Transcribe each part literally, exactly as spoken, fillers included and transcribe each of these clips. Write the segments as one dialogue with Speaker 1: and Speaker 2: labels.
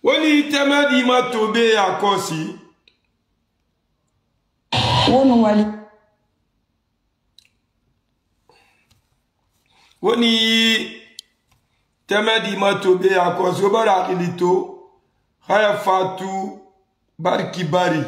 Speaker 1: Woni tema di ma tobe ya kosi.
Speaker 2: Wono wali.
Speaker 1: Woni tema di ma tobe ya kosi. Obara kilito. Haya fatu. Barki bari.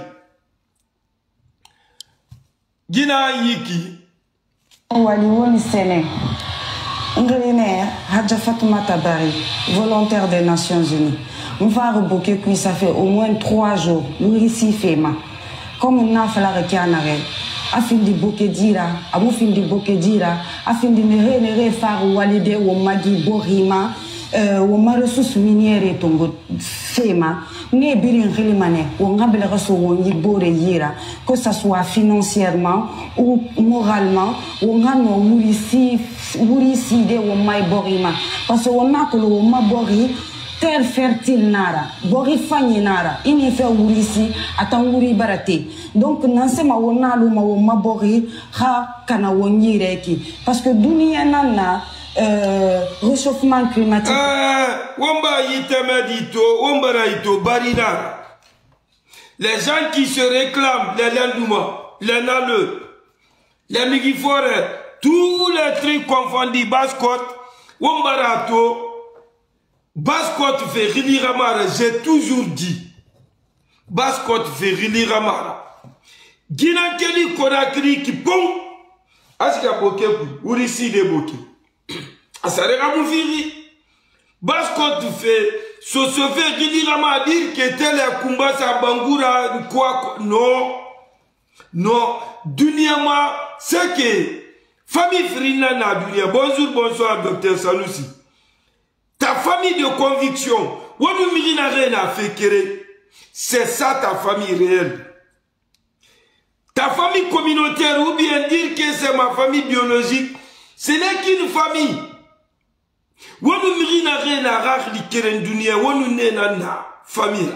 Speaker 1: Gina yiki.
Speaker 2: Wali woni sene. Ngréné, Hadja Fatoumata Bari, volontaire des Nations Unies. On va reboquer puis ça fait au moins trois jours. Nous ici Fema. Comme on a fait la requianare, a fin de bouquet dira, a mon fin de bouquet dira, a fin de nere nere faire ou walide ou magi borima, ou ma ressources minières et tongo Fema. Ne birin rilimane, ou on a bel reçu ou y bore yira, que ça soit financièrement ou moralement, ou on a nos mourici, mourici de ou mai borima. Parce qu'on a que l'on ma bori, terre fertile nara, bori fani nara, ini fait mourici, atan mouri barate. Donc, nansema on a l'ou ma ou ma bori, ha kana wonyi reki. Parce que dunia nana, Euh, réchauffement climatique.
Speaker 1: Euh, Womba yiteme dito, Womba raito, barina. Les gens qui se réclament, les lendouma, les naleux, les migiforets, tous les trucs confondus, basse-côte, Womba rato, basse-côte fait riliramara, j'ai toujours dit. Basse-côte fait riliramara. Ginankeli Konakri qui pong, aska bokepu, urisi de boke. Asarega moufiri. Basse-Côte fait, se se fait régulièrement dire que tel est Kumba sa Bangoura, quoi, non, non, Duniama, c'est que, famille Frina na Dunia, bonjour, bonsoir, docteur Sanoussi. Ta famille de conviction, Wadu Mirina Rena fait kéré, c'est ça ta famille réelle. Ta famille communautaire, ou bien dire que c'est ma famille biologique, ce n'est qu'une famille. Wanu mirina rena rakli keren dunia, wanu nena na famille.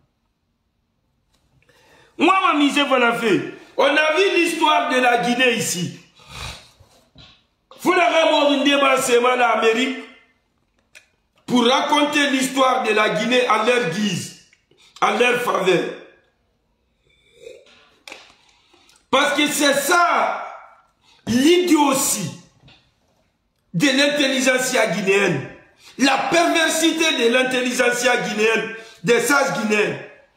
Speaker 1: Moi, ma mise voilà fait. On a vu l'histoire de la Guinée ici. Vous l'avez mort une débat semaine en Amérique pour raconter l'histoire de la Guinée à leur guise, à leur faveur. Parce que c'est ça l'idiotie de l'intelligence guinéenne, la perversité de l'intelligence guinéenne, des sages guinéens.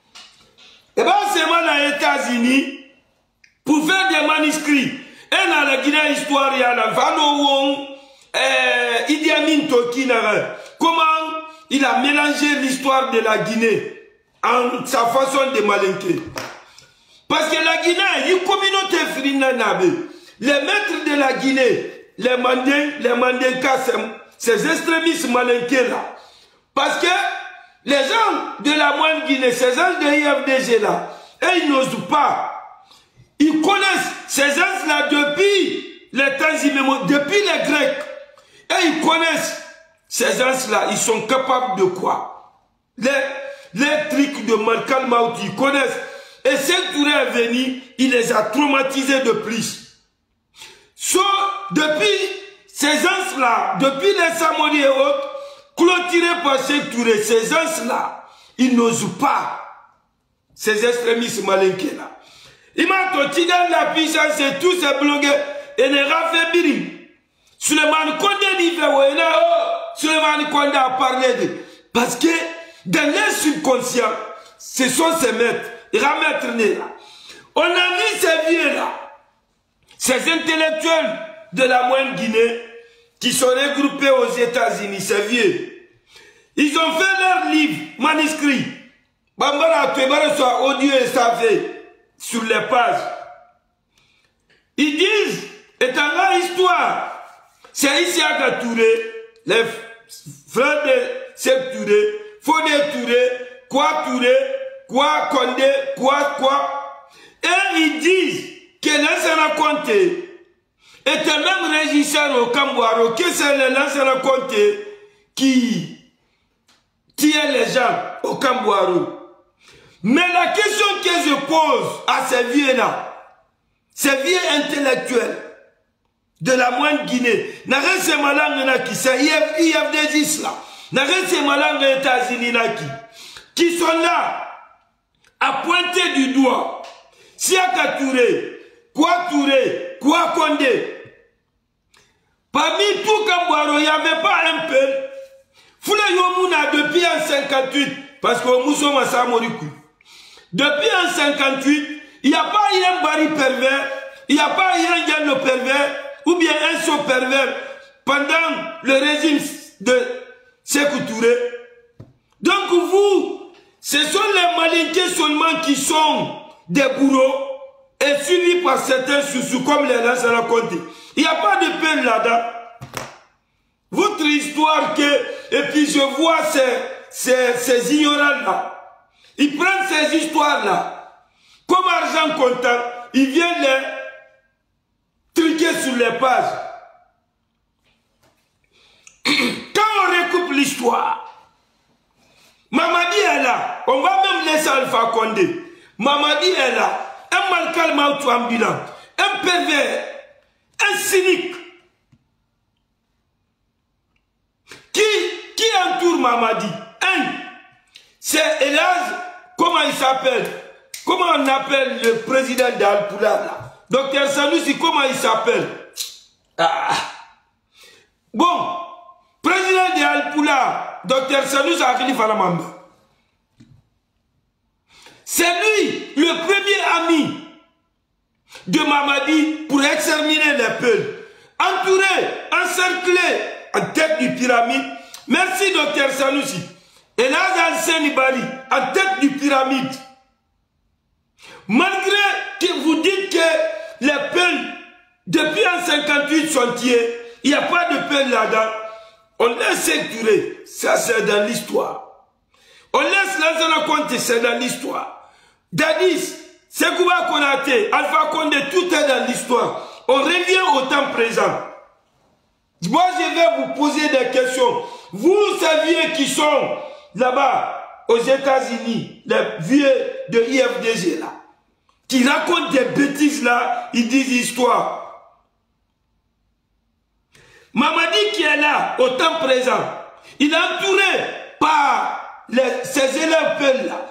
Speaker 1: Et bien, c'est moi dans les États-Unis, pour faire des manuscrits, et dans la Guinée histoire, il y a la Vano Wong, Idi Amin Toki, comment il a mélangé l'histoire de la Guinée en sa façon de malinquer. Parce que la Guinée, il y a une communauté frinabe. Les maîtres de la Guinée, les Mandins, les Mandinkas, ces extrémistes malinqués là. Parce que les gens de la moine Guinée, ces gens de I F D G là, et ils n'osent pas. Ils connaissent ces gens là depuis les temps immémoriaux, depuis les Grecs. Et ils connaissent ces gens là, ils sont capables de quoi? Les, les trucs de Malkal Maout, ils connaissent. Et Sekou Touré est venu, il les a traumatisés de plus. So, depuis ces gens-là, depuis les Samori et autres, clôturés par Sekou Touré, ces gens-là, ils n'osent pas. Ces extrémistes malinqués-là. Il m'a dit dans la puissance et tous ces blogueurs, et les raffaires biri. Suleiman Kondé dit, Suleiman Kondé a parlé de. Parce que, dans les subconscients, ce sont ces maîtres. On a vu ces vieux-là, ces intellectuels de la moyenne Guinée qui sont regroupés aux États-Unis, ces vieux. Ils ont fait leur livre manuscrit. Bambara Twebara soit audio et savé sur les pages. Ils disent, étant là histoire, c'est ici à Touré, les frères de Sekou Touré, Fodé Touré, quoi Touré, quoi Condé, quoi, quoi. Et ils disent que l'ancien Conté était même régisseur au Cambouaro, que c'est l'ancien Conté qui tuait les gens au Cambouaro. Mais la question que je pose à ces vieux-là, ces vieux intellectuels de la moyenne Guinée, n'a rien c'est malin qui c'est I F D G là, n'a rien c'est malin des États-Unis là qui. qui sont là à pointer du doigt Siaka Touré, Kwa Touré, Kwa Condé. Parmi tout Kambouaro, il n'y avait pas un peu. Foule Yomuna depuis en cinquante-huit, parce que Mousso Massa Morikou. Depuis en cinquante-huit, il n'y a pas eu un Bari pervers, il n'y a pas eu un Diallo pervers, ou bien un saut pervers pendant le régime de Sékou Touré. Donc vous, ce sont les malinqués seulement qui sont des bourreaux et suivis par certains sous-sous comme les lances à la Conté. Il n'y a pas de peine là-dedans. Votre histoire que, et puis je vois ces, ces, ces ignorants-là, ils prennent ces histoires-là, comme argent comptant, ils viennent les truquer sur les pages. Quand on recoupe l'histoire, Mamadi est là, on va même laisser Alpha Condé. Mamadi est là, un malcal mautou ambulant, un pervers, un cynique. Qui, qui entoure Mamadi? Un, c'est Elaz, comment il s'appelle? Comment on appelle le président d'Alpoula là? Docteur Sanoussi, comment il s'appelle? Ah. Bon, président d'Alpoula, Docteur Sanoussi Akili Falamamba. C'est lui le premier ami de Mamadi pour exterminer les peuples. Entouré, encerclé, en tête du pyramide. Merci, docteur Sanoussi. Et là, Al-Seni Bali, en tête du pyramide. Malgré que vous dites que les peuples, depuis en cinquante-huit, sont tués, il n'y a pas de peuples là-dedans. On laisse Touré, ça c'est dans l'histoire. On laisse Lazana Conté, c'est dans l'histoire. Dadis, Sekouba Konaté, Alpha Condé, tout est dans l'histoire. On revient au temps présent. Moi, je vais vous poser des questions. Vous saviez qui sont là-bas, aux États-Unis, les vieux de I F D G là, qui racontent des bêtises là, ils disent histoire. Mamadi qui est là, au temps présent, il est entouré par les, ses élèves là.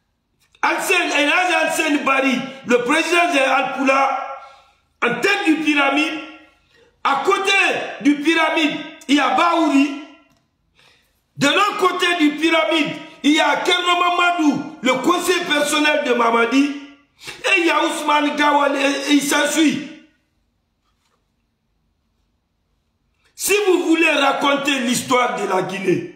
Speaker 1: Al-Sen Bari, le président de Alpoula, en tête du pyramide. À côté du pyramide, il y a Baouri. De l'autre côté du pyramide, il y a Kerno Mamadou, le conseil personnel de Mamadi. Et il y a Ousmane Gawal et il s'ensuit. Si vous voulez raconter l'histoire de la Guinée,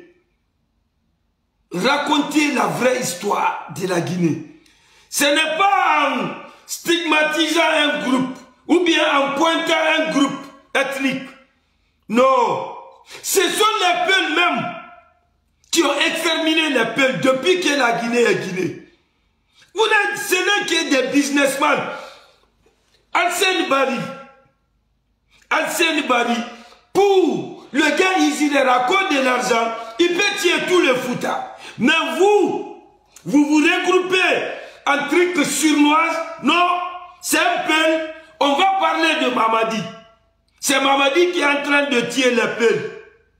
Speaker 1: racontez la vraie histoire de la Guinée. Ce n'est pas en stigmatisant un groupe ou bien en pointant un groupe ethnique. Non. Ce sont les peuples même qui ont exterminé les peuples depuis que la Guinée est Guinée. Vous n'êtes, ce n'est que des businessmen. Al-Sen Bari. Al-Sen Bari. Pour le gars, il raconte de l'argent, il peut tuer tous les foutards. Mais vous, vous vous regroupez en truc surnoise. Non, c'est un peu. On va parler de Mamadi. C'est Mamadi qui est en train de tuer les peuples.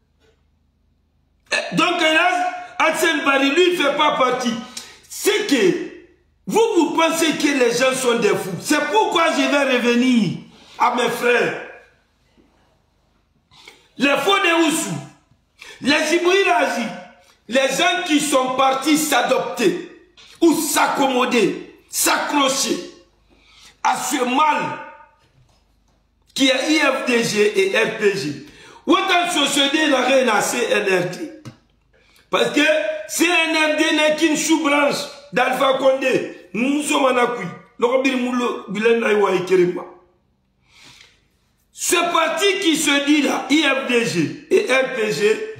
Speaker 1: Donc, Al-Sen Bari, lui, il ne fait pas partie. C'est que vous, vous pensez que les gens sont des fous. C'est pourquoi je vais revenir à mes frères. Les faux de Oussou, les Ibrahim, les gens qui sont partis s'adopter ou s'accommoder, s'accrocher à ce mal qui est I F D G et R P G. Autant société la reine à C N R D. Parce que C N R D n'est qu'une sous-branche d'Alpha Condé. Nous sommes en accueil. Ce parti qui se dit là, I F D G et R P G,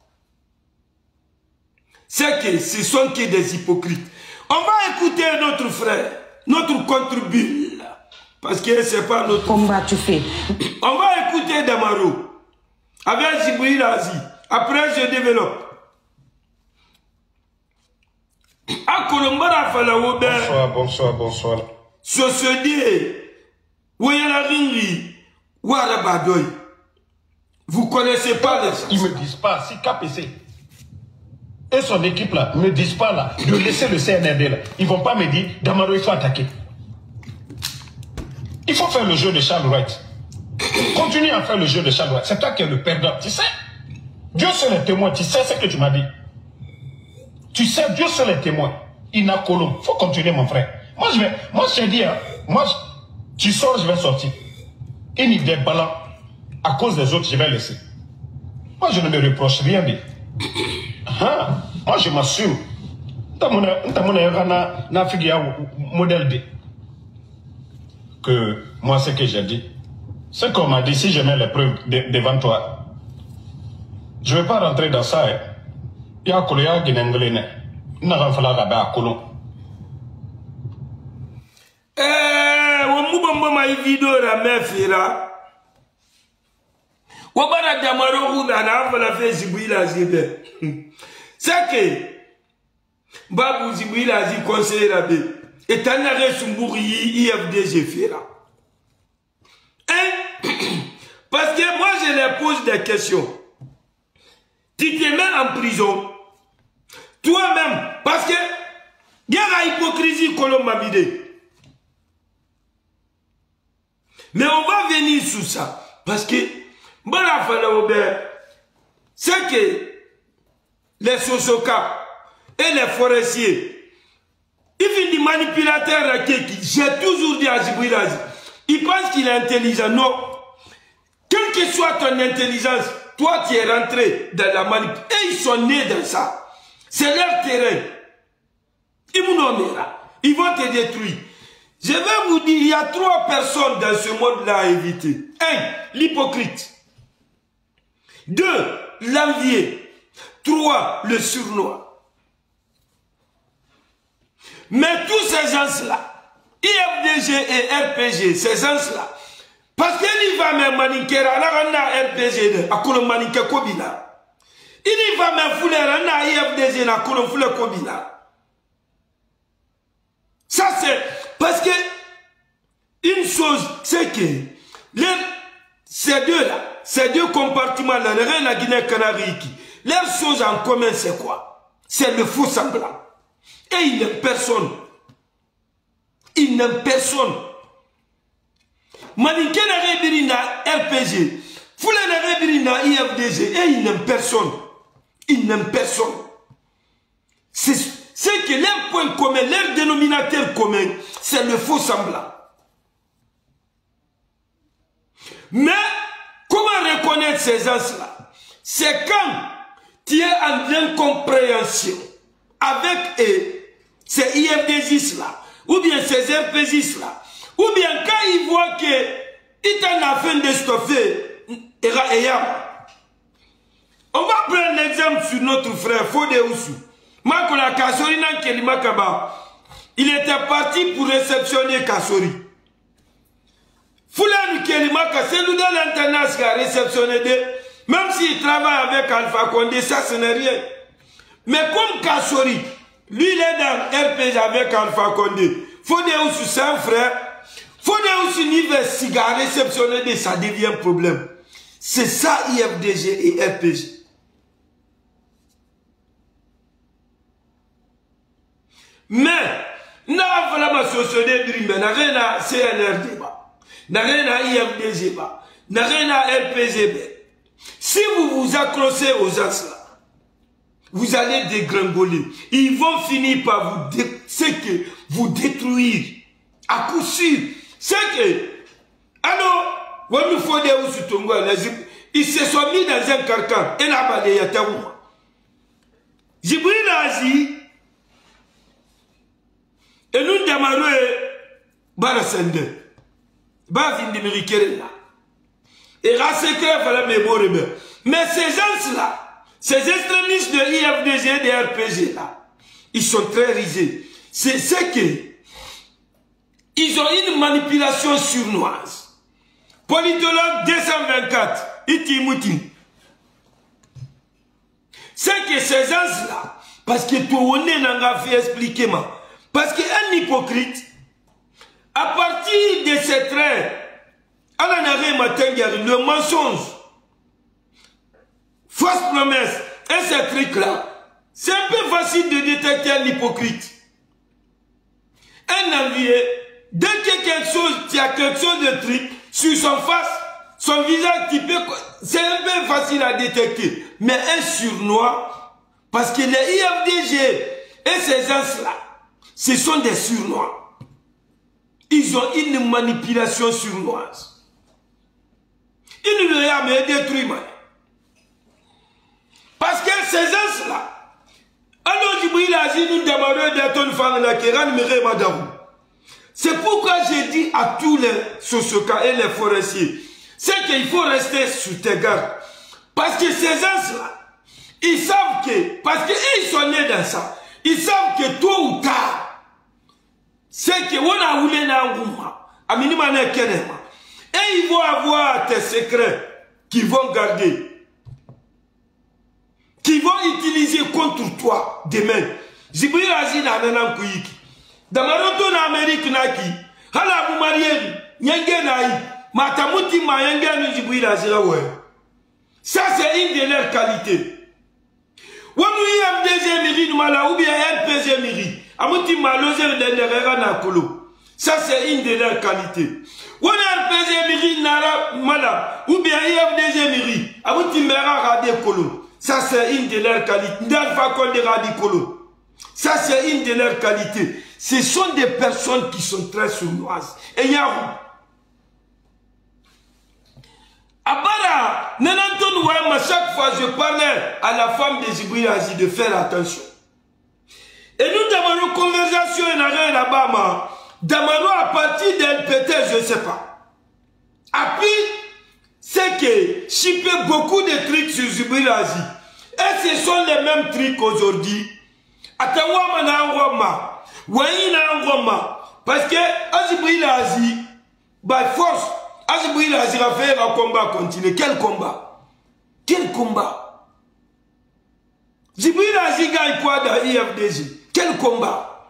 Speaker 1: c'est que ce sont que des hypocrites. On va écouter notre frère, notre contribuable, parce que c'est pas notre
Speaker 2: combat tu fais.
Speaker 1: On va écouter Damaro avec Jibril Azi. Après je développe. À Colombara Falawo.
Speaker 3: Bonsoir, bonsoir, bonsoir.
Speaker 1: Ce se dit, Ouayalaringi. Vous connaissez pas les gens.
Speaker 3: Ils me disent pas, c'est K P C. et son équipe là ne me disent pas là de laisser le C N R D là, ils vont pas me dire Damaro il faut attaquer. Il faut faire le jeu de Charles Wright. Continue à faire le jeu de Charles Wright. C'est toi qui es le perdant, tu sais. Dieu seul est témoin, tu sais ce que tu m'as dit. Tu sais, Dieu seul est témoin. Il n'a colombe. Il faut continuer mon frère. Moi je vais, moi je t'ai dit, hein, moi tu sors, je vais sortir. Une idée ballon, à cause des autres, je vais laisser. Moi je ne me reproche rien dit. Ah, moi je m'assume. Modèle D. Que moi ce que j'ai dit, c'est qu'on m'a dit si je mets les preuves de, devant toi, je ne vais pas rentrer dans ça. Il y a un collègue qui est anglais. Il n'a pas fallu rabattre à Colomb.
Speaker 1: Eh, on m'a dit ma vidéo la même fira. On va dire Damaro ou Nana, on va faire Zibouila Zibé. C'est que Babou Zibouila Zibé conseiller Rabé. Et t'en as reçu I F D G fira. Hein? Parce que moi je leur pose des questions. Tu te mets en prison. Toi-même, parce que il y a la hypocrisie qu'on m'a bidé. Mais on va venir sur ça. Parce que, c'est que les sosokas et les forestiers, ils viennent des manipulateurs qui, j'ai toujours dit à Zibouirazi, ils pensent qu'il est intelligent. Non. Quelle que soit ton intelligence, toi tu es rentré dans la manipulation. Et ils sont nés dans ça. C'est leur terrain. Ils vont te détruire. Je vais vous dire, il y a trois personnes dans ce monde-là à éviter. Un, l'hypocrite. Deux, l'envier. Trois, le sournois. Mais tous ces gens-là, I F D G et R P G, ces gens-là, parce qu'il va me maniquer à la R P G, à quoi maniquer Kobina. Il va me fouler à I F D G, à quoi fouler Kobina. Ça c'est parce que une chose, c'est que les, ces deux-là, ces deux compartiments-là, la Guinée-Canarie, leur chose en commun, c'est quoi? C'est le faux semblant. Et il n'aime personne. Il n'aime personne. Maniké n'a rebirina R P G, Foulé n'a rebirina I F D G, et il n'aime personne. Il n'aime personne. C'est que leur point commun, leur dénominateur commun, c'est le faux semblant. Mais, comment reconnaître ces gens-là? C'est quand tu es en incompréhension avec eux, ces I F D G-là, ou bien ces R P G-là, ou bien quand ils voient que ils t'en a fait de stoffer, on va prendre l'exemple sur notre frère Fodé Oussou. Il était parti pour réceptionner Kassori. Foulani Kelimaka, c'est nous dans l'internat qui a réceptionné des. Même s'il travaille avec Alpha Condé, ça ce n'est rien. Mais comme Kassori, lui il est dans R P G avec Alpha Condé. Fodé Oussou, c'est un frère. Fodé Oussou, il veut cigare réceptionner des, ça devient un problème. C'est ça I F D G et R P G. Mais, n'a pas la société de n'a rien à C N R D, n'a rien à I F D G, n'a rien à R P G. Si vous vous accrochez aux gens là, vous allez dégringoler. Ils vont finir par vous, c'est que vous détruire. À coup sûr. C'est que, alors, on nous faut des Oussoutongo, ils se sont mis dans un carcan. Et là-bas, il y a Taou. Jibril Azi, et nous Damaro Barasende, Bavin de Mérikérena. Et Rassekre fallait me mourir. Mais ces gens-là, ces extrémistes de I F D G et de R P G là, ils sont très risés. C'est ce que ils ont une manipulation sournoise. Politologue deux cent vingt-quatre, Iti Mouti. C'est que ces gens-là, parce que tout on est n'a fait expliquer moi. Parce qu'un hypocrite, à partir de ces traits, le mensonge, fausse promesse, et ces trucs-là, C'est un peu facile de détecter un hypocrite. Un envié, dès qu'il y a quelque chose, il y a quelque chose de truc sur son face, son visage typé, c'est un peu facile à détecter. Mais un surnois, parce que les I F D G et ces gens-là, ce sont des surnois. Ils ont une manipulation surnoise. Ils ne veulent jamais détruire. Parce que ces gens-là, alors Djibril Aziz nous demandait d'être une femme la Kéran Mire Madame. C'est pourquoi j'ai dit à tous les Sosoka et les forestiers, c'est qu'il faut rester sous tes gardes. Parce que ces gens-là, ils savent que, parce qu'ils sont nés dans ça, ils savent que tôt ou tard, c'est que on a voulu n'angouma, à minimum kenema, et ils vont avoir tes secrets qu'ils vont garder, qui vont utiliser contre toi demain. Djibril Aziz n'a pas de dans ma route en Amérique, naki, hala vous mariez, yenge naï, matamuti ma yenge Djibril Aziz ouais. Ça c'est une de leurs qualités. Ou nous y a des miri mala ou bien un P G miri, amuti ma loger de derrière na kolo. Ça c'est une de leurs qualités. Ou un P G miri nara mala ou bien y a des miri, amuti mera rade kolo. Ça c'est une de leurs qualités. N'alpha Condé radicolo. Ça c'est une de leurs qualités. Ce sont des personnes qui sont très sournoises. Et Yarou. Abara, Nenanton Ouama, chaque fois je parlais à la femme de Djibril Aziz de faire attention. Et nous avons une conversation en là-bas, d'Amaro à partir d'elle peut-être, je ne sais pas. Après, c'est que je fais beaucoup de trucs sur Djibril Aziz. Et ce sont les mêmes trucs aujourd'hui. Atawama na ngoma, wayi na ngoma, parce que Djibril Aziz, by force, Djibril Aziz a fait un combat continu. Quel combat? Quel combat? Djibril Aziz gagne quoi dans I F D G? Quel combat?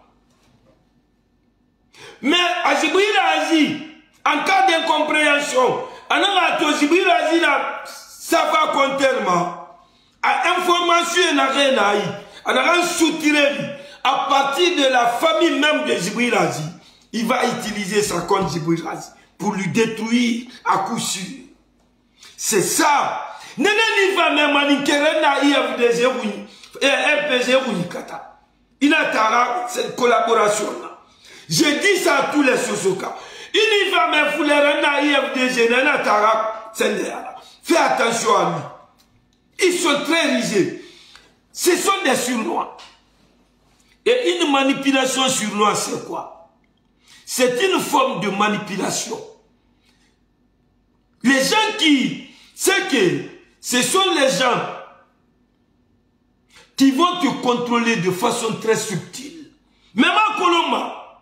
Speaker 1: Mais Djibril Aziz, en cas d'incompréhension, Djibril Aziz ça va contrairement. À information n'a rien à y. On a rien soutiré. À partir de la famille même de Djibril Aziz, il va utiliser sa compte Djibril Aziz pour lui détruire à coup sûr. C'est ça. Nene ni va même à l'Inkerena I F D G et R P G ou Nikata. Il a tara cette collaboration là. J'ai dit ça à tous les Sosoka. Il y va même foulerena I F D G nena tara c'est là. Fais attention à lui. Ils sont très risés. Ce sont des surnois. Et une manipulation surnoise, c'est quoi? C'est une forme de manipulation. Les gens qui... C'est que ce sont les gens qui vont te contrôler de façon très subtile. Même à Colomba.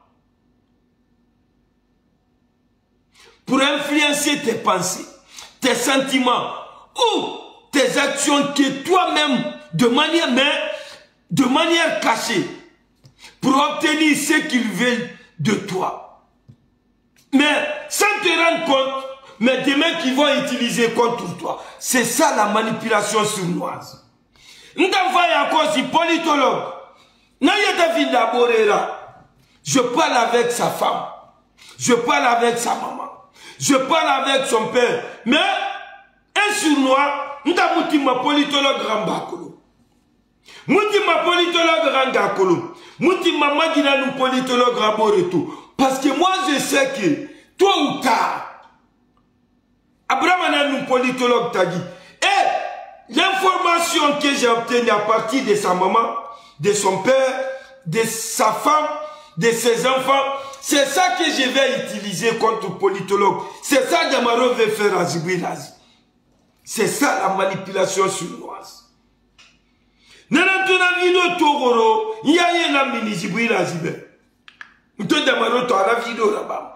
Speaker 1: Pour influencer tes pensées, tes sentiments, ou tes actions que toi-même, de manière, mais de manière cachée, pour obtenir ce qu'ils veulent de toi. Mais sans te rendre compte, mais des mecs qui vont utiliser contre toi. C'est ça la manipulation surnoise. Nous avons encore si politologue. Je parle avec sa femme. Je parle avec sa maman. Je parle avec son père. Mais un surnois, nous avons ma politologue Rambakolo. Moutima politologue Rangakolo. Moutima Magina nous politologue Raboreto. Parce que moi je sais que, tôt ou tard, Abraham nous politologue Tagi. Et l'information que j'ai obtenue à partir de sa maman, de son père, de sa femme, de ses enfants, c'est ça que je vais utiliser contre politologue. C'est ça que Damaro veut faire à Djibril Aziz. C'est ça la manipulation surnoise. Nanatuna vidéo Togoro, il y a une amie Djibril Aziz. Nous te demandons toi la vidéo là-bas.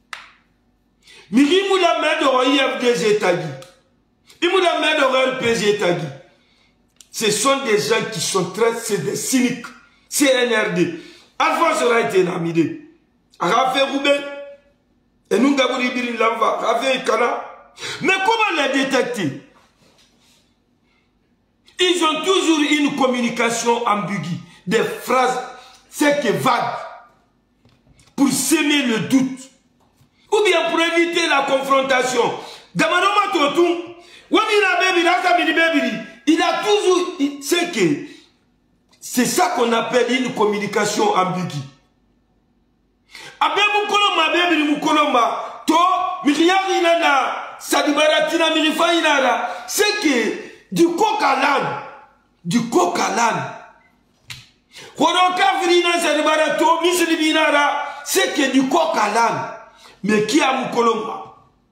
Speaker 1: Miri moula medo I F D G tagi. Il moula medo R P G tagi. Ce sont des gens qui sont très, c'est des cyniques. C N R D. Alphonse aura été namidé. Rafe Rouben. Et nous avons dit l'envoi. Rafe Ikana. Mais comment les détecter? Ils ont toujours une communication ambiguë, des phrases, c'est que vagues, pour semer le doute, ou bien pour éviter la confrontation. Il a toujours, c'est que, c'est ça qu'on appelle une communication ambiguë. C'est que du coq à l'âne, du coq à l'âne, c'est que du coq à l'âne, mais qui a Moukoloma?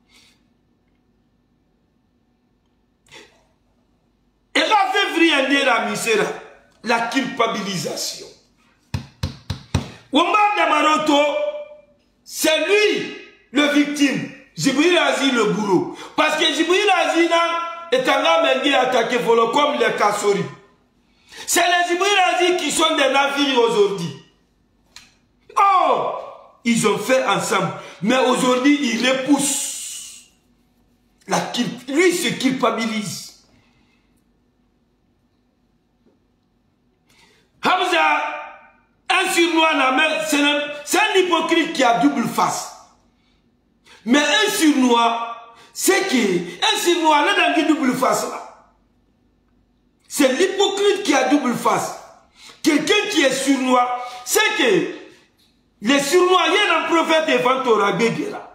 Speaker 1: Et la février la misère, la culpabilisation. Omar Damaroto, c'est lui le victime. Jibril Azi le bourreau. Parce que Jibril Azi est un homme attaqué comme les Kassori. C'est les Jibril Azi qui sont des navires aujourd'hui. Oh, ils ont fait ensemble. Mais aujourd'hui, ils repoussent. La culp... Lui se culpabilise. Hamza, un surnois, c'est un hypocrite qui a double face. Mais un surnois, c'est qui? Un surnois, là, dans une double face, là. C'est l'hypocrite qui a double face. Quelqu'un qui est surnois, c'est que les surnois, il y a un prophète et Fantora là.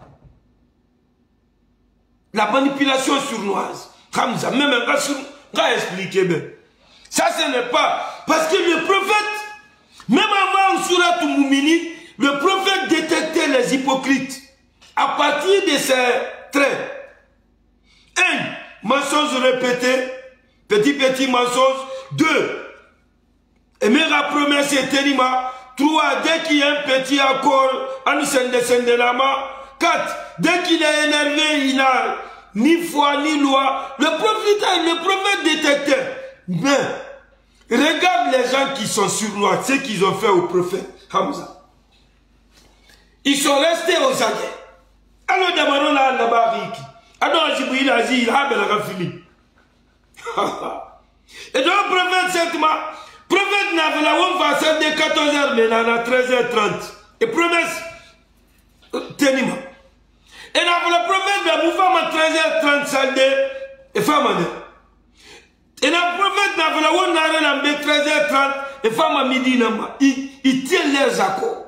Speaker 1: La manipulation surnoise. Hamza, même un gars surnois, va expliquer bien. Ça, ce n'est pas. Parce que le prophète, même avant Surat Moumini, le prophète détectait les hypocrites. À partir de ces traits. Un, mensonge répété, petit petit mensonge. Deux, aimer la promesse et tenima. Trois, dès qu'il y a un petit accord, en descend de la main. Quatre, dès qu'il est énervé, il n'a ni foi ni loi. Le prophète, le prophète détectait. Mais, regarde les gens qui sont surnois, ce qu'ils ont fait au prophète Hamza. Ils sont restés aux aguets. Alors, d'abord, là, là-bas, Riki. Alors, Jibril a dit, il a bien la Philippe. Et donc, le prophète, c'est moi. Le prophète n'avait la honte va faire de quatorze heures, mais il en a treize heures trente. Et promesse, tenez-moi. Et le prophète, la mouvement à treize heures trente, ça et femme en et le prophète n'avait la honte n'a pas treize heures trente, et femme à midi, il tient leurs accords.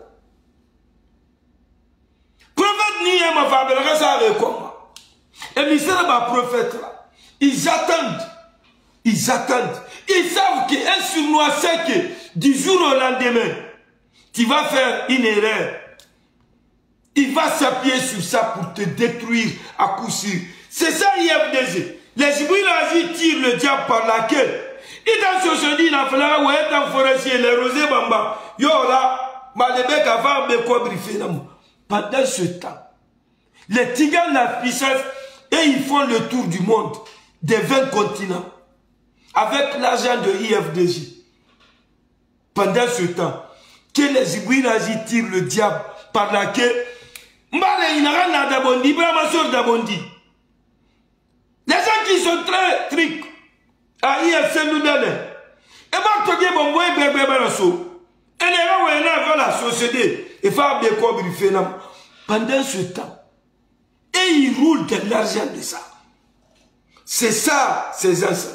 Speaker 1: Prophète n'y a ma femme, elle reste avec moi. Et les prophètes là, ils attendent. Ils attendent. Ils savent qu'un surnois sait que du jour au lendemain, tu vas faire une erreur. Il va s'appuyer sur ça pour te détruire à coup sûr. C'est ça I F D G. Les Jibril tirent le diable par la queue. Et dans ce jeudi, il a fallu ouais, dans forestier, les rosés bamba. Yo là, malébek avant de quoi briefer. Pendant ce temps, les tigres de la puissance, et ils font le tour du monde, des vingt continents, avec l'argent de I F D J. Pendant ce temps, que les Jibril tirent le diable par la queue, Mbale Inara Dabondi, Brahma Sor Dabondi. Les gens qui sont très triques, à I F C Noudane, et bien, tu dis, bon, moi, je vais faire so. Et les gens, ils vont la société, et faire des quoi briefer. Pendant ce temps, et ils roulent de l'argent de ça. C'est ça, ces gens-là.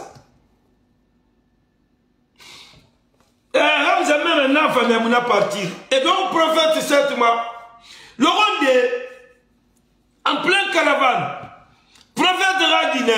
Speaker 1: Et Hamza mère un enfant même n'a parti. Et donc, prophète, certainement, le rondé, en pleine caravane, prophète Radine,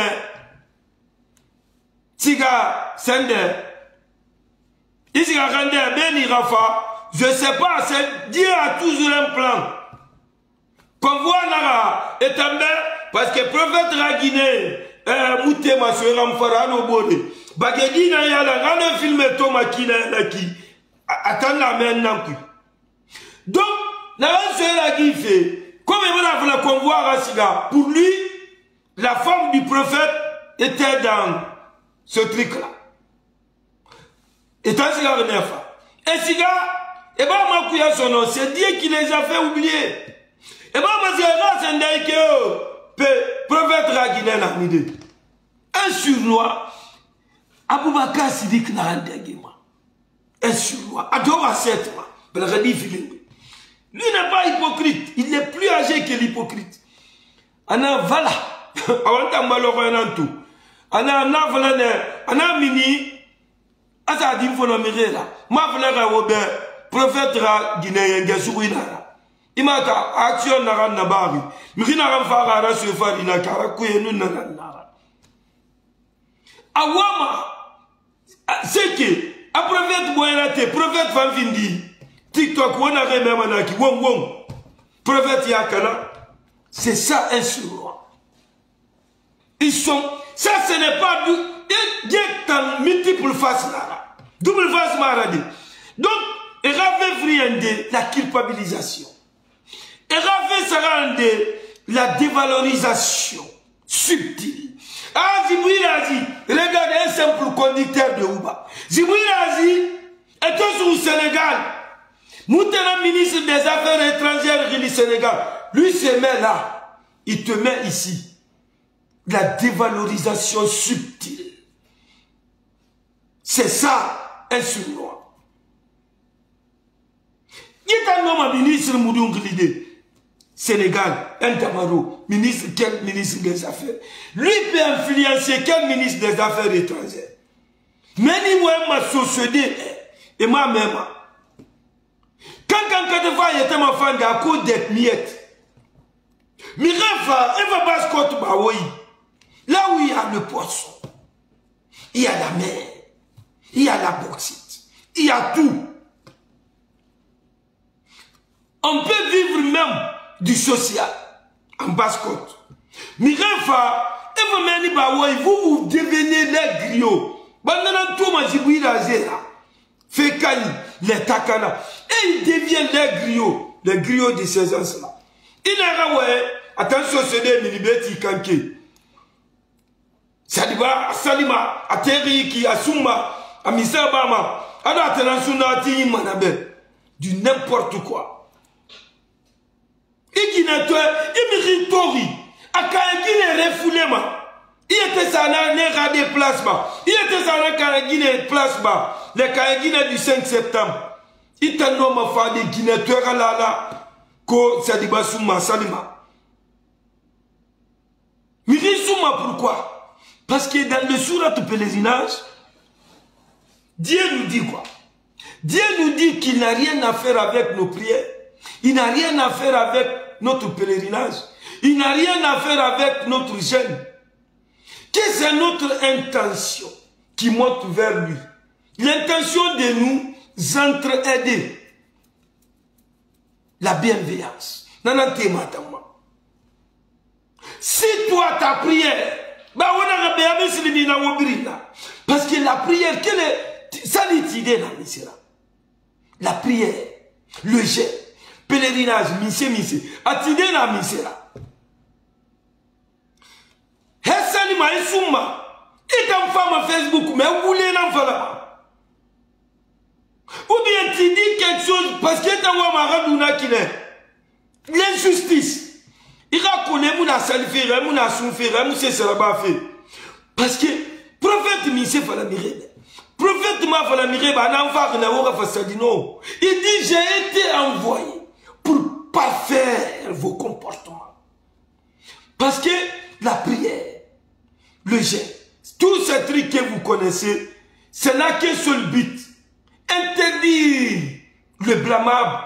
Speaker 1: Tiga, Sende, Isiga Rande, Beni Rafa, je ne sais pas, Dieu a toujours un plan. Qu'on voit là, et tambe, parce que prophète Radine, Mouté Masouram Farano Bode, Bagedi na yala, gane filme Thomas Kina Laki, attends la main n'ampi. Donc, la reine qui fait, comme il a voulu qu'on voit Rassiga, pour lui, la femme du prophète était dans ce truc-là. Et tant Siga Renefa. Et Siga, et bien, moi, qui a son nom, c'est Dieu qui les a fait oublier. Et bien, moi, c'est un c'est que le prophète Raguinen a mis. Un surnois, Aboubakar Sidik n'a rien dit. Un surroi. Adora sept mois. Lui n'est pas hypocrite. Il n'est plus âgé que l'hypocrite. Ana vala. Awanta maloro nan tout. Ana na vala ne. Ana mini. Asa di mfono mirela. Ma vala ga wobe. Prophète ra guinéen ngesuwina. Imata action na ran na bari. Mirina ran fara ra su fari na kara kuye nun na na. Awama. C'est que a prophète boyate, prophète van vindi. TikTok on a même manaki wong wong. Prophète yakana. C'est ça un surroi. Ils sont ça ce n'est pas du il y a multiples faces là. Double face maladie. Donc il avait vriendé la culpabilisation. Il avait sarandé la dévalorisation subtile. Ah, Zibouir Azi, regarde un simple conducteur de Uba. Zibouir Azi est toujours au Sénégal. Moutena ministre des Affaires étrangères du Sénégal. Lui se met là. Il te met ici. La dévalorisation subtile. C'est ça, un surroi. Il est un homme ministre Moudouglide. Sénégal, un Tamaro, ministre, quel ministre des Affaires? Lui peut influencer quel ministre des Affaires étrangères? Mais ni moi, ma société, et moi même. Quand quelqu'un de fois, il était ma femme de la côte des miettes. Mirafa, elle va pas se côte Baoui. Là où il y a le poisson, il y a la mer, il y a la bauxite, il y a tout. On peut vivre même du social en basse-côte. Mirafa, et vous menez Baoui, vous vous devenez les griots. Bandana tout ma jibouira zera. Fekani, les takana. Et ils deviennent les griots, les griots de ces gens-là. Il n'a pas ouais, attention, c'est des milibeti kanké. Saliba, Salima, Ateri, qui Asuma, Amisa Bama, Ada Tenasuna, Ti Manabe, du n'importe quoi. Il n'a pas, il mérite Tori, Akayakine refoulema. Il était ça dans les déplacements. Il était ça dans les déplacements. Les Kayakine du cinq septembre. Il t'a nommé à faire des Guinéens, là, là, ko Saliba Souma, Salima. Mais Souma, pourquoi? Parce que dans le surat de pèlerinage, Dieu nous dit quoi? Dieu nous dit qu'il n'a rien à faire avec nos prières. Il n'a rien à faire avec notre pèlerinage. Il n'a rien à faire avec notre jeûne. Que c'est notre intention qui monte vers lui. L'intention de nous entraider. La bienveillance. Si toi ta prière, parce que la prière, quelle est ça l'idée la prière, le jeûne, pèlerinage, mise mise, attidé la misère. Hessani ma isuma, et en femme Facebook, mais vous voulez l'enfant. Ou bien tu dis quelque chose parce que tu as maraduna qui est l'injustice. Il reconnaît mon salifère, mon assoufère, mon fait. Parce que prophète Missé Falamire, prophète Ma Falamire, il dit j'ai été envoyé pour parfaire vos comportements. Parce que la prière, le jeûne, tous ces trucs que vous connaissez, ce n'a qu'un seul but. Interdire le blâmable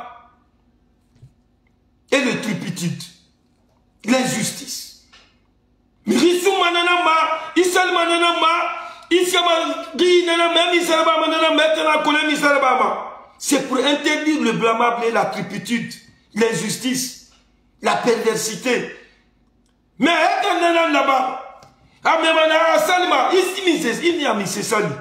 Speaker 1: et le tripitude, l'injustice. Mirisu mananama, isal mananama, isama di nanama, isalaba mananama, maintenant kolem isalaba. C'est pour interdire le blâmable et la tripitude, l'injustice, la perversité. Mais est-ce que là-bas, ah mais mana salma, ici il n'y a mis c'est sali.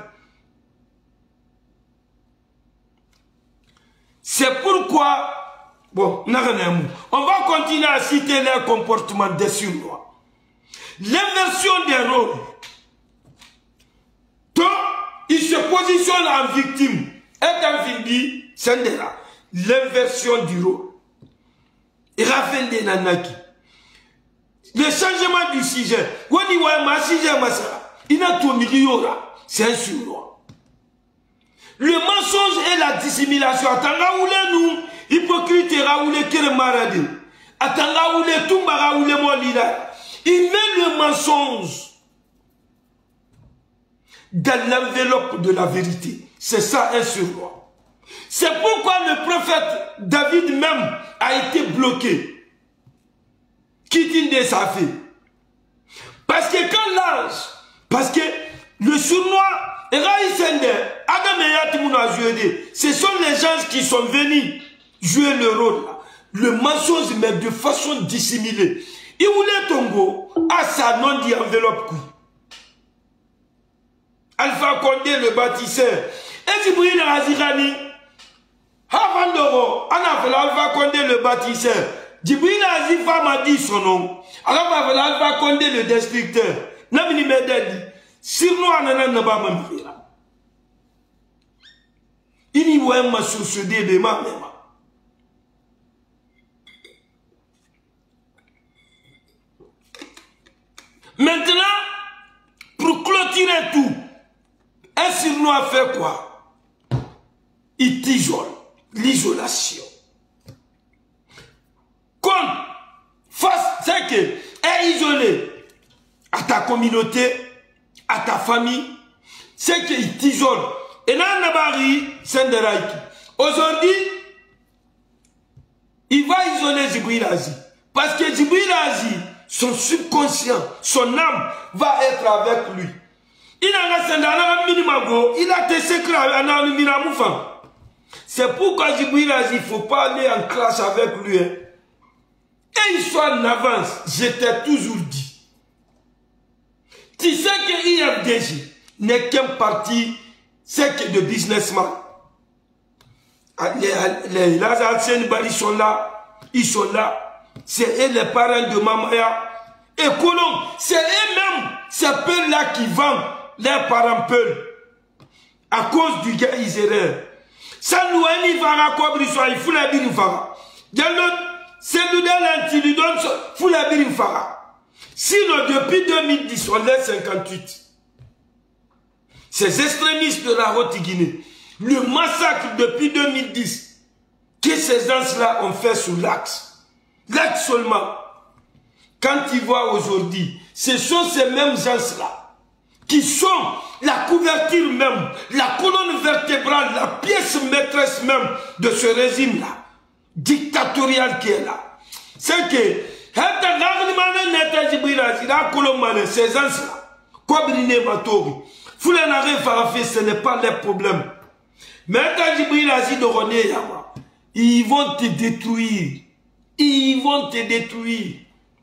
Speaker 1: C'est pourquoi, bon, on va continuer à citer les comportements des Surnois. L'inversion des rôles. Toi, il se positionne en victime. Et en Vindi, c'est l'inversion du rôle. Il rafine des nanaki. Le changement du sujet. Il n'a tout mis. c'est un surloi. Le mensonge et la dissimulation. Atanga oule nous, hypocrite raoule kere marade. Atanga oule tumba raoule molida. Il met le mensonge dans l'enveloppe de la vérité. C'est ça un surloi. C'est pourquoi le prophète David même a été bloqué. Quitte de sa fille. Parce que quand l'ange, parce que le surloi, ce sont les gens qui sont venus jouer le rôle. Le mensonge, mais de façon dissimulée. Il voulait Tongo à sa non dit enveloppe. Alpha Condé le bâtisseur. Et Djibril Azirani, avant d'Oro, on a fait Alpha Condé le bâtisseur. Djibril Azifa m'a dit son nom. Alors on a fait Alpha Condé le destructeur. Namini Medadi, Sirno Ananan n'a pas m'envoyer. Il y voit ma source de ma même. Maintenant, pour clôturer tout, un surnom a fait quoi? Il t'isole, l'isolation. Comme face, c'est que est isolé à ta communauté, à ta famille, c'est qu'il t'isole. Et là, Nabari, c'est de Raiki. Aujourd'hui, il va isoler Djibril Azi. Parce que Djibril Azi, son subconscient, son âme va être avec lui. Il a il a tes secrets. C'est pourquoi Djibril Azi, il ne faut pas aller en classe avec lui. Hein. Et il soit en avance, je t'ai toujours dit. Tu sais que I M D G n'est qu'un parti, c'est que de businessmen. Les, les, les anciens ils sont là, ils sont là. C'est eux les parents de Mamaya. Et Colomb, c'est eux-mêmes, ces peuls-là qui vendent leurs parents peuls. À cause du gars Israël. Ça nous a mis Vara Kobriswa, il faut la dire Vara. C'est nous donne lui donne, il faut la dire Vara. Sinon, depuis deux mille dix, on est cinquante-huit. Ces extrémistes de la Haute-Guinée, le massacre depuis deux mille dix, que ces gens-là ont fait sur l'axe. L'axe seulement. Quand ils voient aujourd'hui, ce sont ces mêmes gens-là qui sont la couverture même, la colonne vertébrale, la pièce maîtresse même de ce régime-là, dictatorial qui est là. C'est que, ces gens-là, ce n'est pas leur problème. Mais ils vont te détruire. Ils vont te détruire.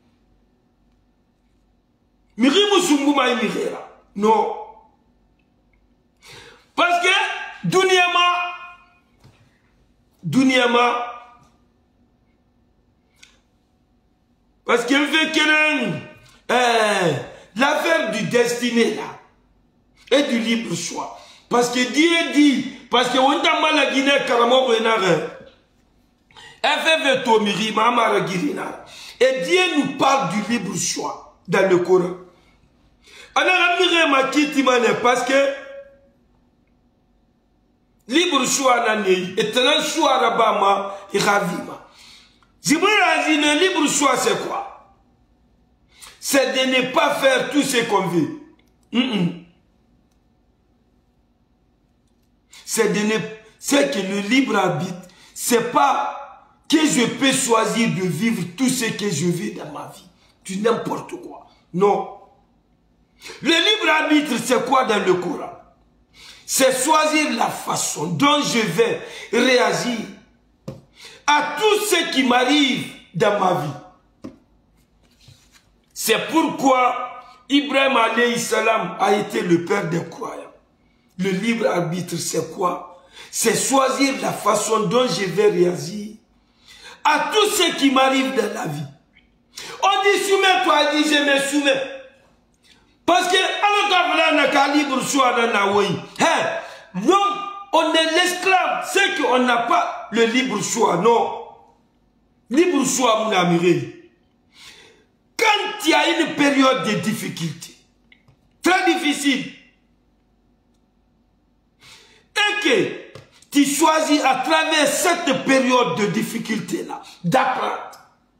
Speaker 1: Non. Parce que, Duniama, Duniama, parce qu'il fait que euh, l'affaire du destiné là, et du libre choix. Parce que Dieu dit, parce que on t'a mal à Guinée, carrément, on a et Dieu nous parle du libre choix dans le Coran. Parce que libre choix est un choix rabama et ravima. Le libre choix c'est quoi? C'est de ne pas faire tout ce qu'on veut. Mm -mm. C'est de ne, c'est que le libre arbitre, c'est pas que je peux choisir de vivre tout ce que je veux dans ma vie. Du n'importe quoi. Non. Le libre arbitre, c'est quoi dans le Coran? C'est choisir la façon dont je vais réagir à tout ce qui m'arrive dans ma vie. C'est pourquoi Ibrahim alayhi salam a été le père des croyants. Le libre arbitre, c'est quoi? C'est choisir la façon dont je vais réagir à tout ce qui m'arrive dans la vie. On dit soumets-toi, on dit je me soumets. Parce que alors n'a qu'à libre choix dans la way. L'homme, on est l'esclave. C'est qu'on n'a pas le libre choix, non. Libre choix, mon ami. Quand il y a une période de difficulté, très difficile, que tu choisis à travers cette période de difficulté-là d'apprendre,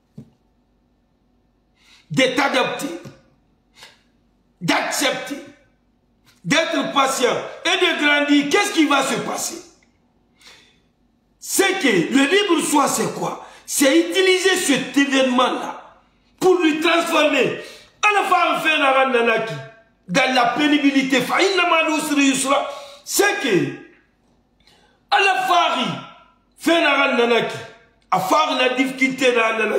Speaker 1: de t'adapter, d'accepter, d'être patient et de grandir, qu'est-ce qui va se passer? C'est que le libre choix, c'est quoi? C'est utiliser cet événement-là pour lui transformer à la fin dans la pénibilité. C'est que à la fin à faire la difficulté,